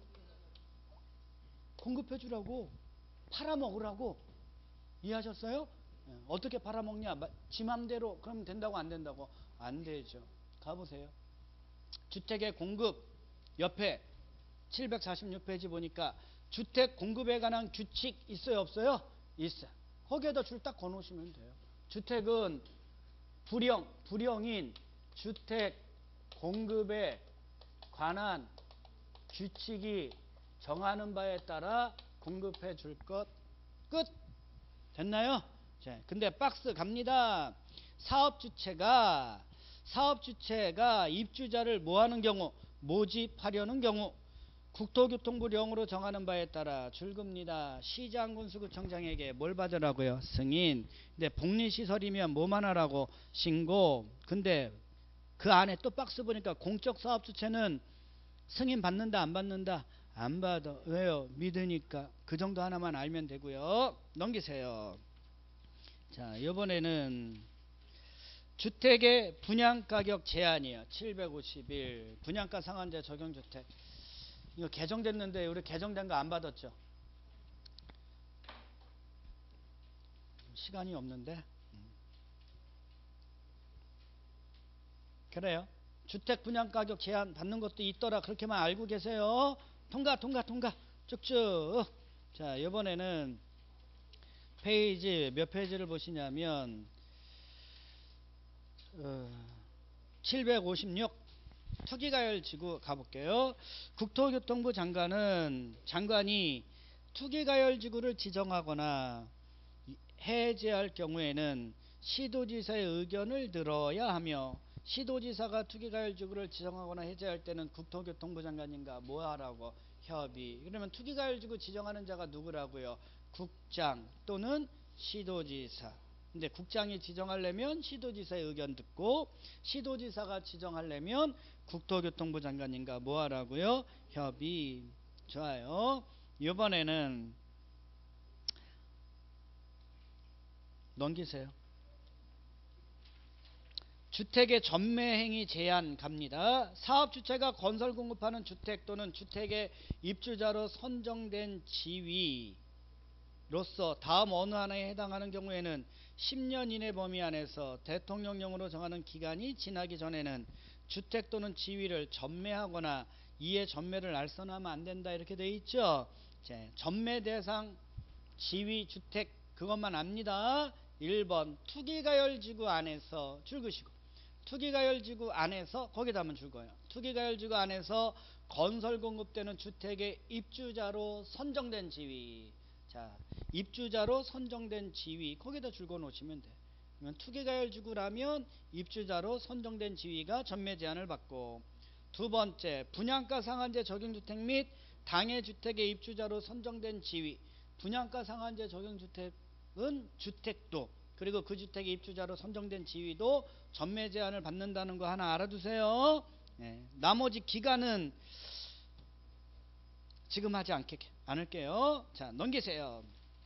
공급해주라고. 팔아먹으라고. 이해하셨어요? 어떻게 팔아먹냐? 지 맘대로 그러면 된다고 안 된다고? 안 되죠. 가보세요. 주택의 공급 옆에 746페이지 보니까 주택 공급에 관한 규칙 있어요 없어요? 있어요. 거기에다 줄 딱 거놓으시면 돼요. 주택은 불형인 주택 공급에 관한 규칙이 정하는 바에 따라 공급해 줄 것. 끝. 됐나요? 자, 근데 박스 갑니다. 사업주체가 입주자를 뭐하는 경우? 모집하려는 경우 국토교통부령으로 정하는 바에 따라 줄급니다. 시장군수구청장에게 뭘 받으라고요? 승인. 근데 복리시설이면 뭐만 하라고? 신고. 근데 그 안에 또 박스 보니까 공적사업주체는 승인 받는다 안 받는다? 안 받아. 왜요? 믿으니까. 그 정도 하나만 알면 되고요. 넘기세요. 자, 이번에는 주택의 분양가격 제한이에요. 751. 분양가 상한제 적용주택. 이거 개정됐는데 우리 개정된 거 안 받았죠? 시간이 없는데. 그래요. 주택 분양가격 제한 받는 것도 있더라. 그렇게만 알고 계세요. 통과. 쭉쭉. 자, 이번에는 페이지 몇 페이지를 보시냐면 756 투기가열지구 가볼게요. 국토교통부 장관이 투기가열지구를 지정하거나 해제할 경우에는 시도지사의 의견을 들어야 하며, 시도지사가 투기가열지구를 지정하거나 해제할 때는 국토교통부 장관인가 뭐하라고 협의. 그러면 투기가열지구 지정하는 자가 누구라고요? 국장 또는 시도지사. 근데 국장이 지정하려면 시도지사의 의견 듣고, 시도지사가 지정하려면 국토교통부 장관인가 뭐하라고요? 협의. 좋아요. 이번에는 넘기세요. 주택의 전매행위 제한 갑니다. 사업주체가 건설 공급하는 주택 또는 주택의 입주자로 선정된 지위로서 다음 어느 하나에 해당하는 경우에는 10년 이내 범위 안에서 대통령령으로 정하는 기간이 지나기 전에는 주택 또는 지위를 전매하거나 이에 전매를 알선하면 안 된다, 이렇게 돼 있죠. 전매 대상 지위 주택 그것만 압니다. 1번 투기가열지구 안에서 줄그시고, 투기가열지구 안에서 거기다 한번 줄 거예요. 투기가열지구 안에서 건설 공급되는 주택의 입주자로 선정된 지위. 자, 입주자로 선정된 지위 거기다 줄거 놓으시면 돼. 그러면 투기가열지구라면 입주자로 선정된 지위가 전매 제한을 받고, 두 번째 분양가 상한제 적용주택 및 당해주택의 입주자로 선정된 지위. 분양가 상한제 적용주택은 주택도, 그리고 그 주택의 입주자로 선정된 지위도 전매 제한을 받는다는 거 하나 알아두세요. 나머지 기간은 지금 하지 않을게요. 자, 넘기세요.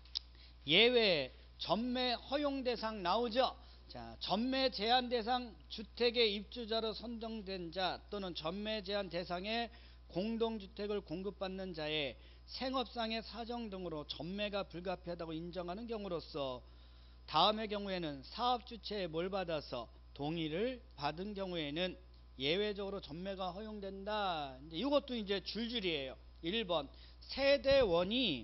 예외 전매 허용 대상 나오죠. 자, 전매 제한 대상 주택의 입주자로 선정된 자 또는 전매 제한 대상의 공동주택을 공급받는 자의 생업상의 사정 등으로 전매가 불가피하다고 인정하는 경우로서 다음의 경우에는 사업주체에 뭘 받아서 동의를 받은 경우에는 예외적으로 전매가 허용된다. 이것도 이제 줄줄이에요. 1번 세대원이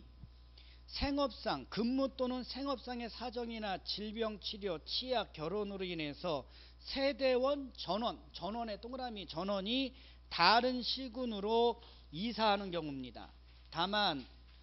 생업상 근무 또는 생업상의 사정이나 질병 치료 치약 결혼으로 인해서 세대원 전원의 동그라미 전원이 다른 시군으로 이사하는 경우입니다. 다만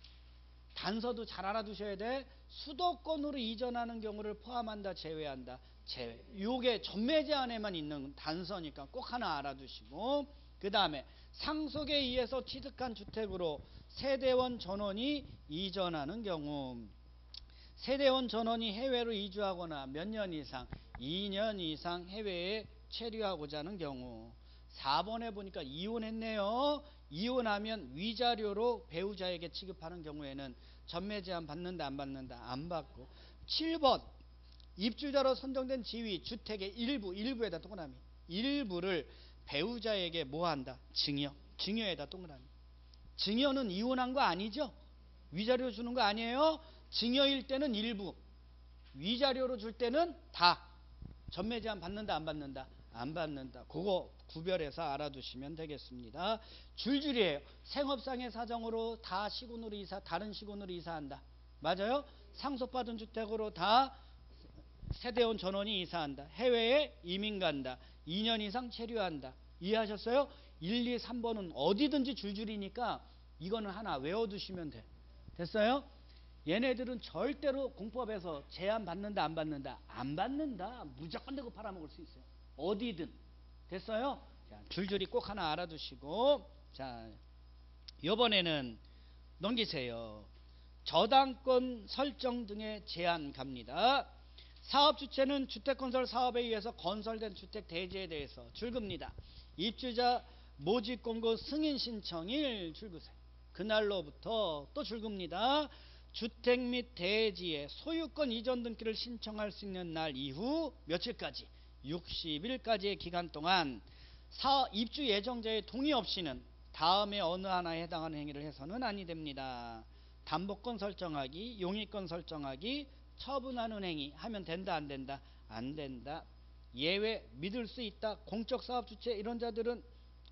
단서도 잘 알아두셔야 돼. 수도권으로 이전하는 경우를 포함한다, 제외한다? 제외. 요게 전매 제한에만 있는 단서니까 꼭 하나 알아두시고, 그 다음에 상속에 의해서 취득한 주택으로 세대원 전원이 이전하는 경우, 세대원 전원이 해외로 이주하거나 몇 년 이상, 2년 이상 해외에 체류하고자 하는 경우. 4번에 보니까 이혼했네요. 이혼하면 위자료로 배우자에게 취급하는 경우에는 전매 제한 받는다 안 받는다? 안 받고. 7번 입주자로 선정된 지위 주택의 일부에다 동그라미, 일부를 배우자에게 뭐 한다? 증여에다 동그라미. 증여는 이혼한 거 아니죠? 위자료 주는 거 아니에요? 증여일 때는 일부, 위자료로 줄 때는 다. 전매 제한 받는다 안 받는다? 안 받는다. 그거 구별해서 알아두시면 되겠습니다. 줄줄이에요. 생업상의 사정으로 다 시군으로 다른 시군으로 이사한다. 맞아요? 상속받은 주택으로 다 세대원 전원이 이사한다. 해외에 이민 간다. 2년 이상 체류한다. 이해하셨어요? 1, 2, 3번은 어디든지 줄줄이니까 이거는 하나 외워두시면 돼. 됐어요? 얘네들은 절대로 공법에서 제한 받는다 안 받는다? 안 받는다. 무조건 내고 팔아먹을 수 있어요. 어디든. 됐어요? 자, 줄줄이 꼭 하나 알아두시고, 자, 이번에는 넘기세요. 저당권 설정 등의 제한 갑니다. 사업주체는 주택건설 사업에 의해서 건설된 주택 대지에 대해서 줄급니다. 입주자 모집공고 승인 신청일 줄그세요. 그날로부터 또 줄급니다. 주택 및 대지의 소유권 이전 등기를 신청할 수 있는 날 이후 며칠까지? 60일까지의 기간 동안 입주 예정자의 동의 없이는 다음에 어느 하나에 해당하는 행위를 해서는 아니 됩니다. 담보권 설정하기, 용의권 설정하기, 처분하는 행위 하면 된다 안 된다? 안 된다. 예외 믿을 수 있다. 공적사업주체 이런 자들은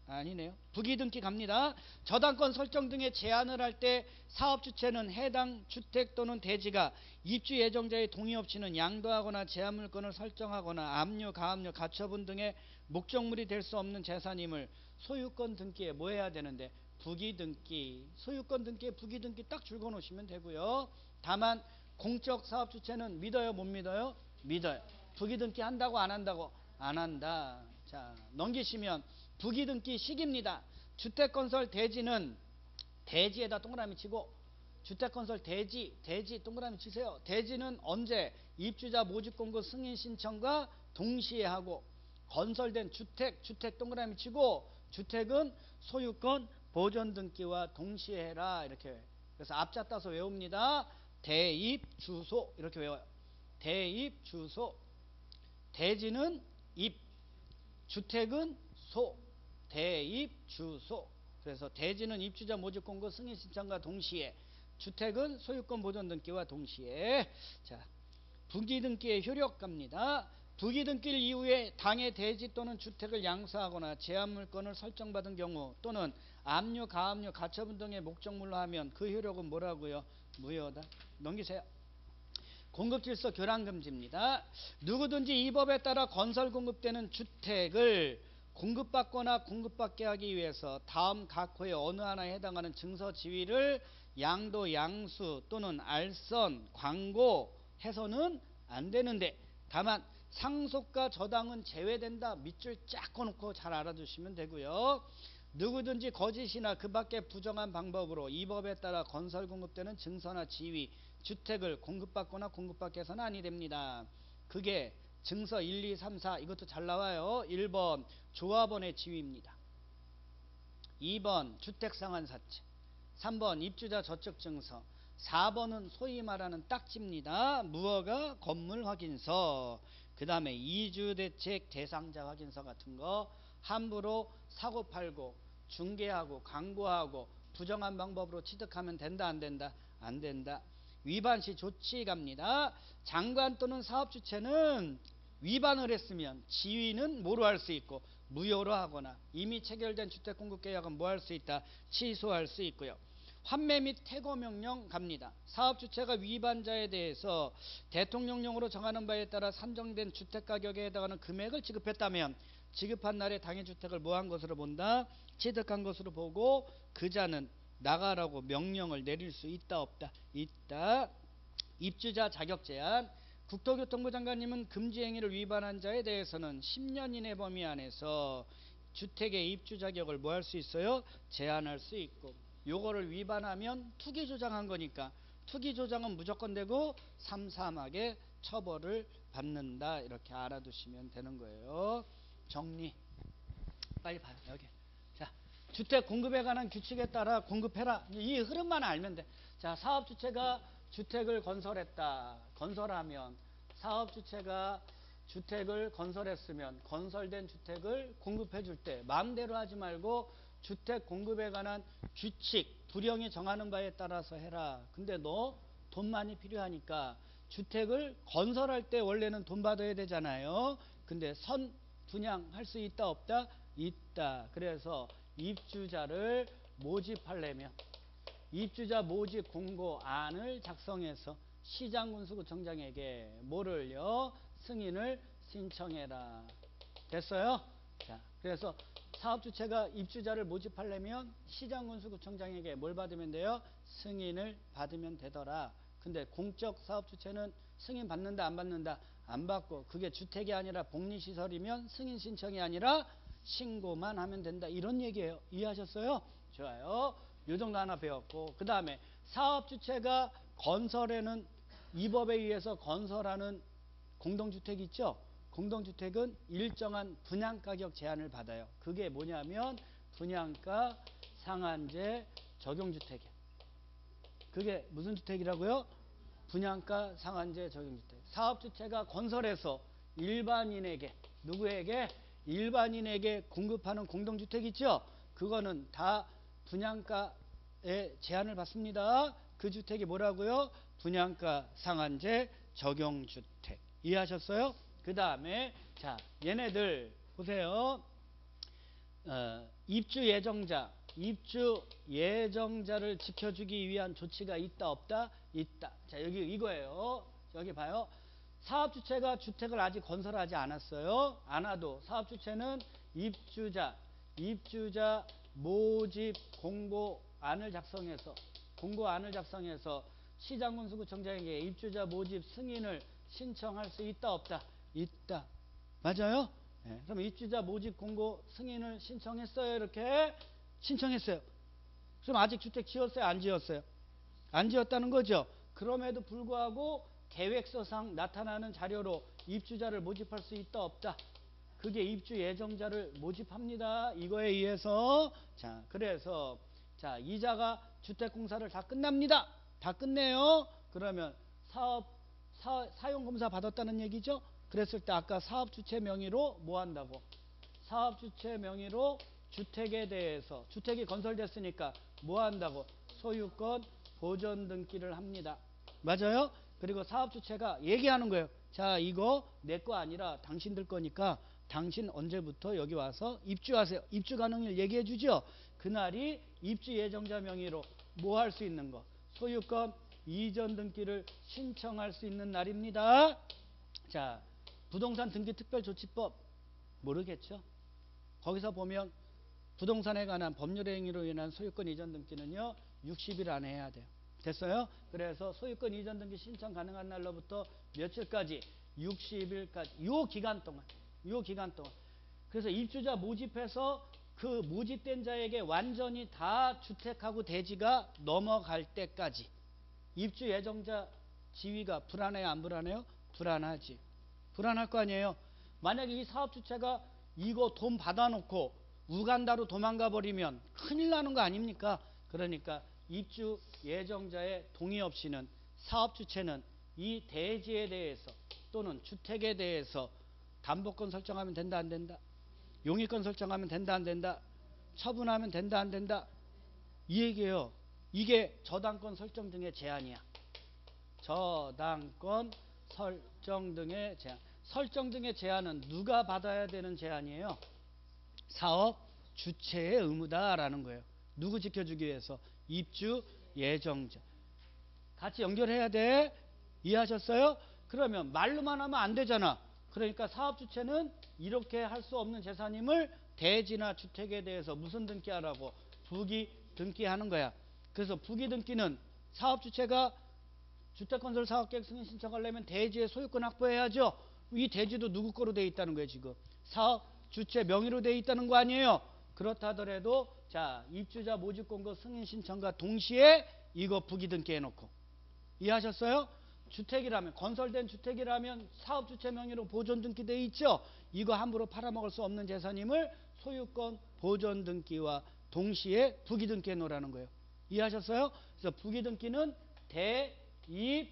아니네요. 부기등기 갑니다. 저당권 설정 등의 제한을 할 때 사업주체는 해당 주택 또는 대지가 입주 예정자의 동의 없이는 양도하거나 제한물권을 설정하거나 압류, 가압류, 가처분 등의 목적물이 될 수 없는 재산임을 소유권 등기에 뭐 해야 되는데 부기등기. 소유권 등기에 부기등기 딱 줄거 놓으시면 되고요. 다만 공적 사업주체는 믿어요, 못 믿어요? 믿어요. 부기등기 한다고 안 한다고? 안 한다. 자, 넘기시면 부기등기 시기입니다. 주택건설 대지는 대지에다 동그라미 치고 주택건설 대지 동그라미 치세요. 대지는 언제? 입주자 모집공고 승인 신청과 동시에 하고 건설된 주택 동그라미 치고 주택은 소유권 보존 등기와 동시에 해라 이렇게. 그래서 앞자 따서 외웁니다. 대입 주소 이렇게 외워요. 대입 주소. 대지는 입, 주택은 소. 대입 주소. 그래서 대지는 입주자 모집 공고 승인 신청과 동시에 주택은 소유권 보존 등기와 동시에. 자, 부기등기의 효력 갑니다. 부기등기일 이후에 당의 대지 또는 주택을 양수하거나 제한물권을 설정받은 경우 또는 압류, 가압류, 가처분 등의 목적물로 하면 그 효력은 뭐라고요? 무효다. 넘기세요. 공급질서 교란금지입니다. 누구든지 이 법에 따라 건설 공급되는 주택을 공급받거나 공급받게 하기 위해서 다음 각 호의 어느 하나에 해당하는 증서 지위를 양도, 양수 또는 알선, 광고해서는 안 되는데 다만 상속과 저당은 제외된다. 밑줄 쫙 꺼놓고 잘 알아두시면 되고요. 누구든지 거짓이나 그 밖의 부정한 방법으로 이 법에 따라 건설 공급되는 증서나 지위, 주택을 공급받거나 공급받게 해서는 아니 됩니다. 그게 증서 1, 2, 3, 4 이것도 잘 나와요. 1번 조합원의 지위입니다. 2번 주택상환사채, 3번 입주자 저축증서, 4번은 소위 말하는 딱지입니다. 무허가 건물확인서, 그 다음에 이주대책 대상자 확인서 같은 거 함부로 사고팔고 중개하고 광고하고 부정한 방법으로 취득하면 된다 안 된다? 안 된다. 위반시 조치 갑니다. 장관 또는 사업주체는 위반을 했으면 지위는 뭐로 할 수 있고 무효로 하거나 이미 체결된 주택공급계약은 뭐 할 수 있다? 취소할 수 있고요. 환매 및 퇴거명령 갑니다. 사업주체가 위반자에 대해서 대통령령으로 정하는 바에 따라 산정된 주택가격에 해당하는 금액을 지급했다면 지급한 날에 당해 주택을 뭐한 것으로 본다? 취득한 것으로 보고 그 자는 나가라고 명령을 내릴 수 있다 없다? 있다. 입주자 자격 제한. 국토교통부 장관님은 금지 행위를 위반한 자에 대해서는 10년 이내 범위 안에서 주택의 입주 자격을 뭐 할 수 있어요? 제한할 수 있고 요거를 위반하면 투기 조장한 거니까 투기 조장은 무조건 되고 삼삼하게 처벌을 받는다. 이렇게 알아두시면 되는 거예요. 정리 빨리 봐요. 여기 자, 주택 공급에 관한 규칙에 따라 공급해라. 이 흐름만 알면 돼. 자, 사업주체가 주택을 건설했다. 건설하면 사업주체가 주택을 건설했으면 건설된 주택을 공급해 줄 때 마음대로 하지 말고 주택 공급에 관한 규칙 부령이 정하는 바에 따라서 해라. 근데 너 돈 많이 필요하니까 주택을 건설할 때 원래는 돈 받아야 되잖아요. 근데 선 분양할 수 있다 없다? 있다. 그래서 입주자를 모집하려면 입주자 모집 공고안을 작성해서 시장군수구청장에게 뭐를요? 승인을 신청해라. 됐어요? 자, 그래서 사업주체가 입주자를 모집하려면 시장군수구청장에게 뭘 받으면 돼요? 승인을 받으면 되더라. 근데 공적 사업주체는 승인 받는다 안 받는다? 안 받고 그게 주택이 아니라 복리시설이면 승인 신청이 아니라 신고만 하면 된다. 이런 얘기예요. 이해하셨어요? 좋아요. 요 정도 하나 배웠고 그 다음에 사업주체가 건설에는 이 법에 의해서 건설하는 공동주택 있죠? 공동주택은 일정한 분양가격 제한을 받아요. 그게 뭐냐면 분양가 상한제 적용주택이에요. 그게 무슨 주택이라고요? 분양가 상한제 적용주택. 사업주체가 건설해서 일반인에게 누구에게? 일반인에게 공급하는 공동주택 있죠? 그거는 다 분양가에 제한을 받습니다. 그 주택이 뭐라고요? 분양가 상한제 적용주택. 이해하셨어요? 그 다음에 자, 얘네들 보세요. 입주 예정자를 지켜주기 위한 조치가 있다 없다? 있다. 자, 여기 이거예요. 여기 봐요. 사업주체가 주택을 아직 건설하지 않았어요. 않아도 사업주체는 입주자 모집 공고안을 작성해서 시장군수구청장에게 입주자 모집 승인을 신청할 수 있다 없다? 있다. 맞아요? 네. 그럼 입주자 모집 공고 승인을 신청했어요. 이렇게 신청했어요. 그럼 아직 주택 지었어요? 안 지었어요? 안 지었다는 거죠. 그럼에도 불구하고 계획서상 나타나는 자료로 입주자를 모집할 수 있다 없다? 그게 입주 예정자를 모집합니다. 이거에 의해서 그래서 이자가 주택공사를 다 끝납니다. 다 끝내요. 그러면 사용검사 받았다는 얘기죠. 그랬을 때 아까 사업주체 명의로 뭐 한다고? 사업주체 명의로 주택에 대해서 주택이 건설됐으니까 뭐 한다고? 소유권 보존 등기를 합니다. 맞아요? 그리고 사업주체가 얘기하는 거예요. 자, 이거 내 거 아니라 당신들 거니까 당신 언제부터 여기 와서 입주하세요. 입주 가능일 얘기해 주죠. 그날이 입주 예정자 명의로 뭐 할 수 있는 거? 소유권 이전 등기를 신청할 수 있는 날입니다. 자, 부동산 등기 특별조치법 모르겠죠? 거기서 보면 부동산에 관한 법률 행위로 인한 소유권 이전 등기는요 60일 안에 해야 돼요. 됐어요? 그래서 소유권 이전 등기 신청 가능한 날로부터 며칠까지? 60일까지. 요 기간 동안. 그래서 입주자 모집해서 그 모집된 자에게 완전히 다 주택하고 대지가 넘어갈 때까지 입주 예정자 지위가 불안해요? 안 불안해요? 불안하지. 불안할 거 아니에요. 만약에 이 사업주체가 이거 돈 받아놓고 우간다로 도망가 버리면 큰일 나는 거 아닙니까? 그러니까 입주 예정자의 동의 없이는 사업주체는 이 대지에 대해서 또는 주택에 대해서 담보권 설정하면 된다 안 된다? 용의권 설정하면 된다 안 된다? 처분하면 된다 안 된다? 이 얘기예요. 이게 저당권 설정 등의 제한이야. 저당권 설정 등의 제한. 설정 등의 제한은 누가 받아야 되는 제한이에요? 사업 주체의 의무다라는 거예요. 누구 지켜주기 위해서? 입주 예정자. 같이 연결해야 돼. 이해하셨어요? 그러면 말로만 하면 안 되잖아. 그러니까 사업 주체는 이렇게 할 수 없는 재산임을 대지나 주택에 대해서 무슨 등기하라고? 부기 등기하는 거야. 그래서 부기 등기는 사업 주체가 주택건설 사업계획 승인 신청하려면 대지의 소유권 확보해야죠. 이 대지도 누구 거로 돼 있다는 거예요, 지금. 사업 주체 명의로 돼 있다는 거 아니에요. 그렇다 하더라도 입주자 모집 공고 승인 신청과 동시에 이거 부기 등기해 놓고. 이해하셨어요? 주택이라면, 건설된 주택이라면 사업 주체 명의로 보존 등기돼 있죠. 이거 함부로 팔아먹을 수 없는 재산임을 소유권 보존 등기와 동시에 부기 등기해 놓으라는 거예요. 이해하셨어요? 그래서 부기 등기는 대입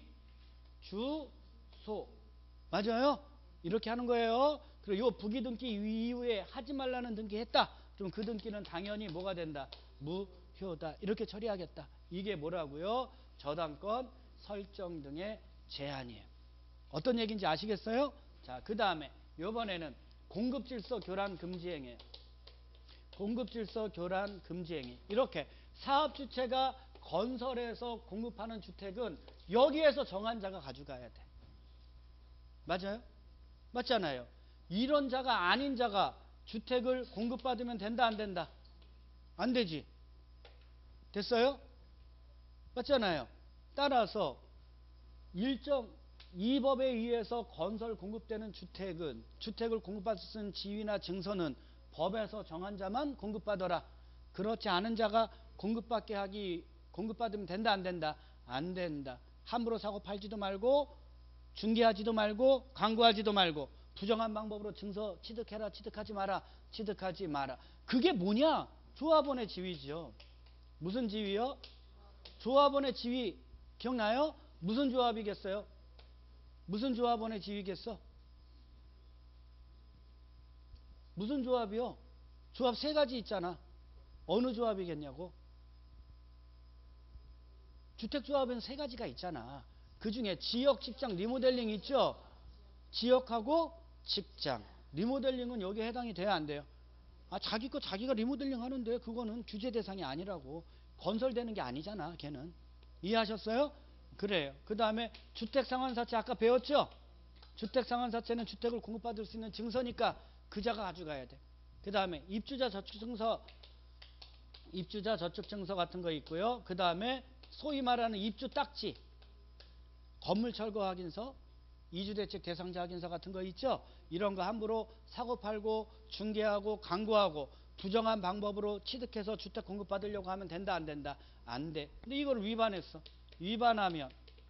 주소. 맞아요? 이렇게 하는 거예요. 그리고 이 부기 등기 이후에 하지 말라는 등기 했다. 그럼 그 등기는 당연히 뭐가 된다? 무효다. 이렇게 처리하겠다. 이게 뭐라고요? 저당권 설정 등의 제한이에요. 어떤 얘기인지 아시겠어요? 자, 그 다음에 이번에는 공급질서 교란 금지행위예요. 공급질서 교란 금지행위. 이렇게 사업주체가 건설해서 공급하는 주택은 여기에서 정한 자가 가져가야 돼. 맞아요? 맞잖아요. 이런 자가 아닌 자가 주택을 공급받으면 된다 안 된다? 안 되지. 됐어요? 맞잖아요. 따라서 이 법에 의해서 건설 공급되는 주택은 주택을 공급받을 수 있는 지위나 증서는 법에서 정한 자만 공급받아라. 그렇지 않은 자가 공급받으면 된다 안 된다? 안 된다. 함부로 사고 팔지도 말고 중개하지도 말고 광고하지도 말고 부정한 방법으로 증서 취득해라. 취득하지 마라. 그게 뭐냐? 조합원의 지위죠. 무슨 지위요? 조합원의 지위 기억나요? 무슨 조합이겠어요? 무슨 조합원의 지위겠어? 무슨 조합이요? 조합 세 가지 있잖아. 어느 조합이겠냐고? 주택조합은 세 가지가 있잖아. 그 중에 지역, 직장, 리모델링 있죠? 지역하고 직장. 리모델링은 여기에 해당이 돼야 안 돼요? 자기 거 자기가 리모델링 하는데 그거는 규제 대상이 아니라고. 건설되는 게 아니잖아, 걔는. 이해하셨어요? 그래요. 그 다음에 주택상환사채 아까 배웠죠? 주택상환사채는 주택을 공급받을 수 있는 증서니까 그자가 가져가야 돼. 그 다음에 입주자 저축증서 같은 거 있고요. 그 다음에 소위 말하는 입주 딱지, 건물 철거 확인서, 이주대책 대상자 확인서 같은 거 있죠? 이런 거 함부로 사고 팔고 중개하고 강구하고 부정한 방법으로 취득해서 주택 공급받으려고 하면 된다, 안 된다? 안 돼. 근데 이걸 위반했어. 위반하면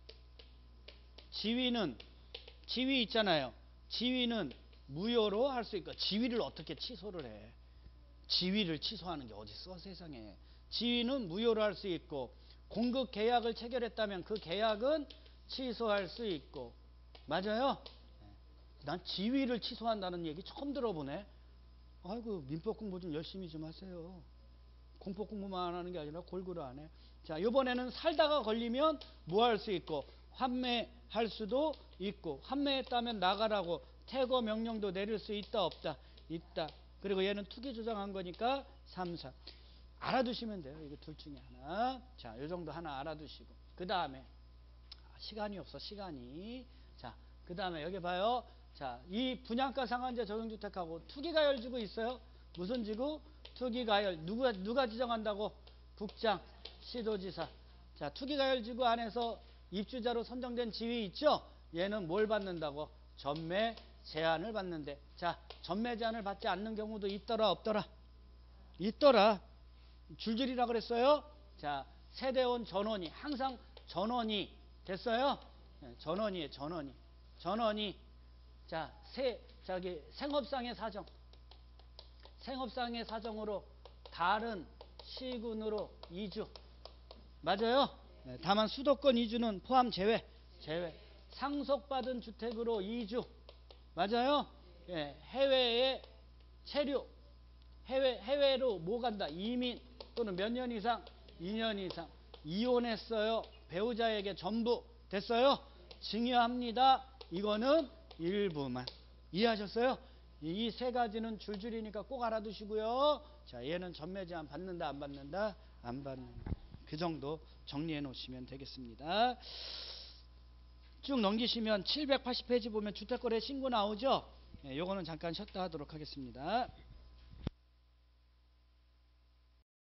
지위 있잖아요. 지위는 무효로 할 수 있고, 지위를 어떻게 취소를 해? 지위를 취소하는 게 어딨어, 세상에. 지위는 무효로 할 수 있고, 공급 계약을 체결했다면 그 계약은 취소할 수 있고. 맞아요? 난 지위를 취소한다는 얘기 처음 들어보네. 아이고, 민법 공부 좀 열심히 좀 하세요. 공법 공부만 하는 게 아니라 골고루 하네. 자, 이번에는 살다가 걸리면 뭐 할 수 있고, 환매할 수도 있고, 환매했다면 나가라고 퇴거 명령도 내릴 수 있다, 없다? 있다. 그리고 얘는 투기 조장한 거니까 3, 4. 알아두시면 돼요. 이거 둘 중에 하나. 자, 요 정도 하나 알아두시고. 그 다음에, 시간이 없어, 시간이. 자, 그 다음에 여기 봐요. 자, 이 분양가 상한제 적용주택하고 투기가열지구 있어요. 무슨 지구? 투기가열. 누가 지정한다고? 국장, 시도지사. 자, 투기가열지구 안에서 입주자로 선정된 지위 있죠? 얘는 뭘 받는다고? 전매 제한을 받는데. 자, 전매 제한을 받지 않는 경우도 있더라, 없더라? 있더라. 줄줄이라 그랬어요. 자, 세대원 전원이 항상 전원이 됐어요. 전원이에요, 전원이. 자, 생업상의 사정으로 다른 시군으로 이주. 맞아요? 네, 다만 수도권 이주는 포함 제외. 상속받은 주택으로 이주. 맞아요? 예, 해외에 체류. 해외로 뭐 간다? 이민 또는 몇 년 이상? 2년 이상. 이혼했어요. 배우자에게 전부. 됐어요? 증여합니다. 이거는 일부만. 이해하셨어요? 이 세 가지는 줄줄이니까 꼭 알아두시고요. 자, 얘는 전매 제한 받는다, 안 받는다? 안 받는다. 그 정도 정리해 놓으시면 되겠습니다. 쭉 넘기시면 780페이지 보면 주택거래 신고 나오죠? 네, 요거는 잠깐 쉬었다 하도록 하겠습니다.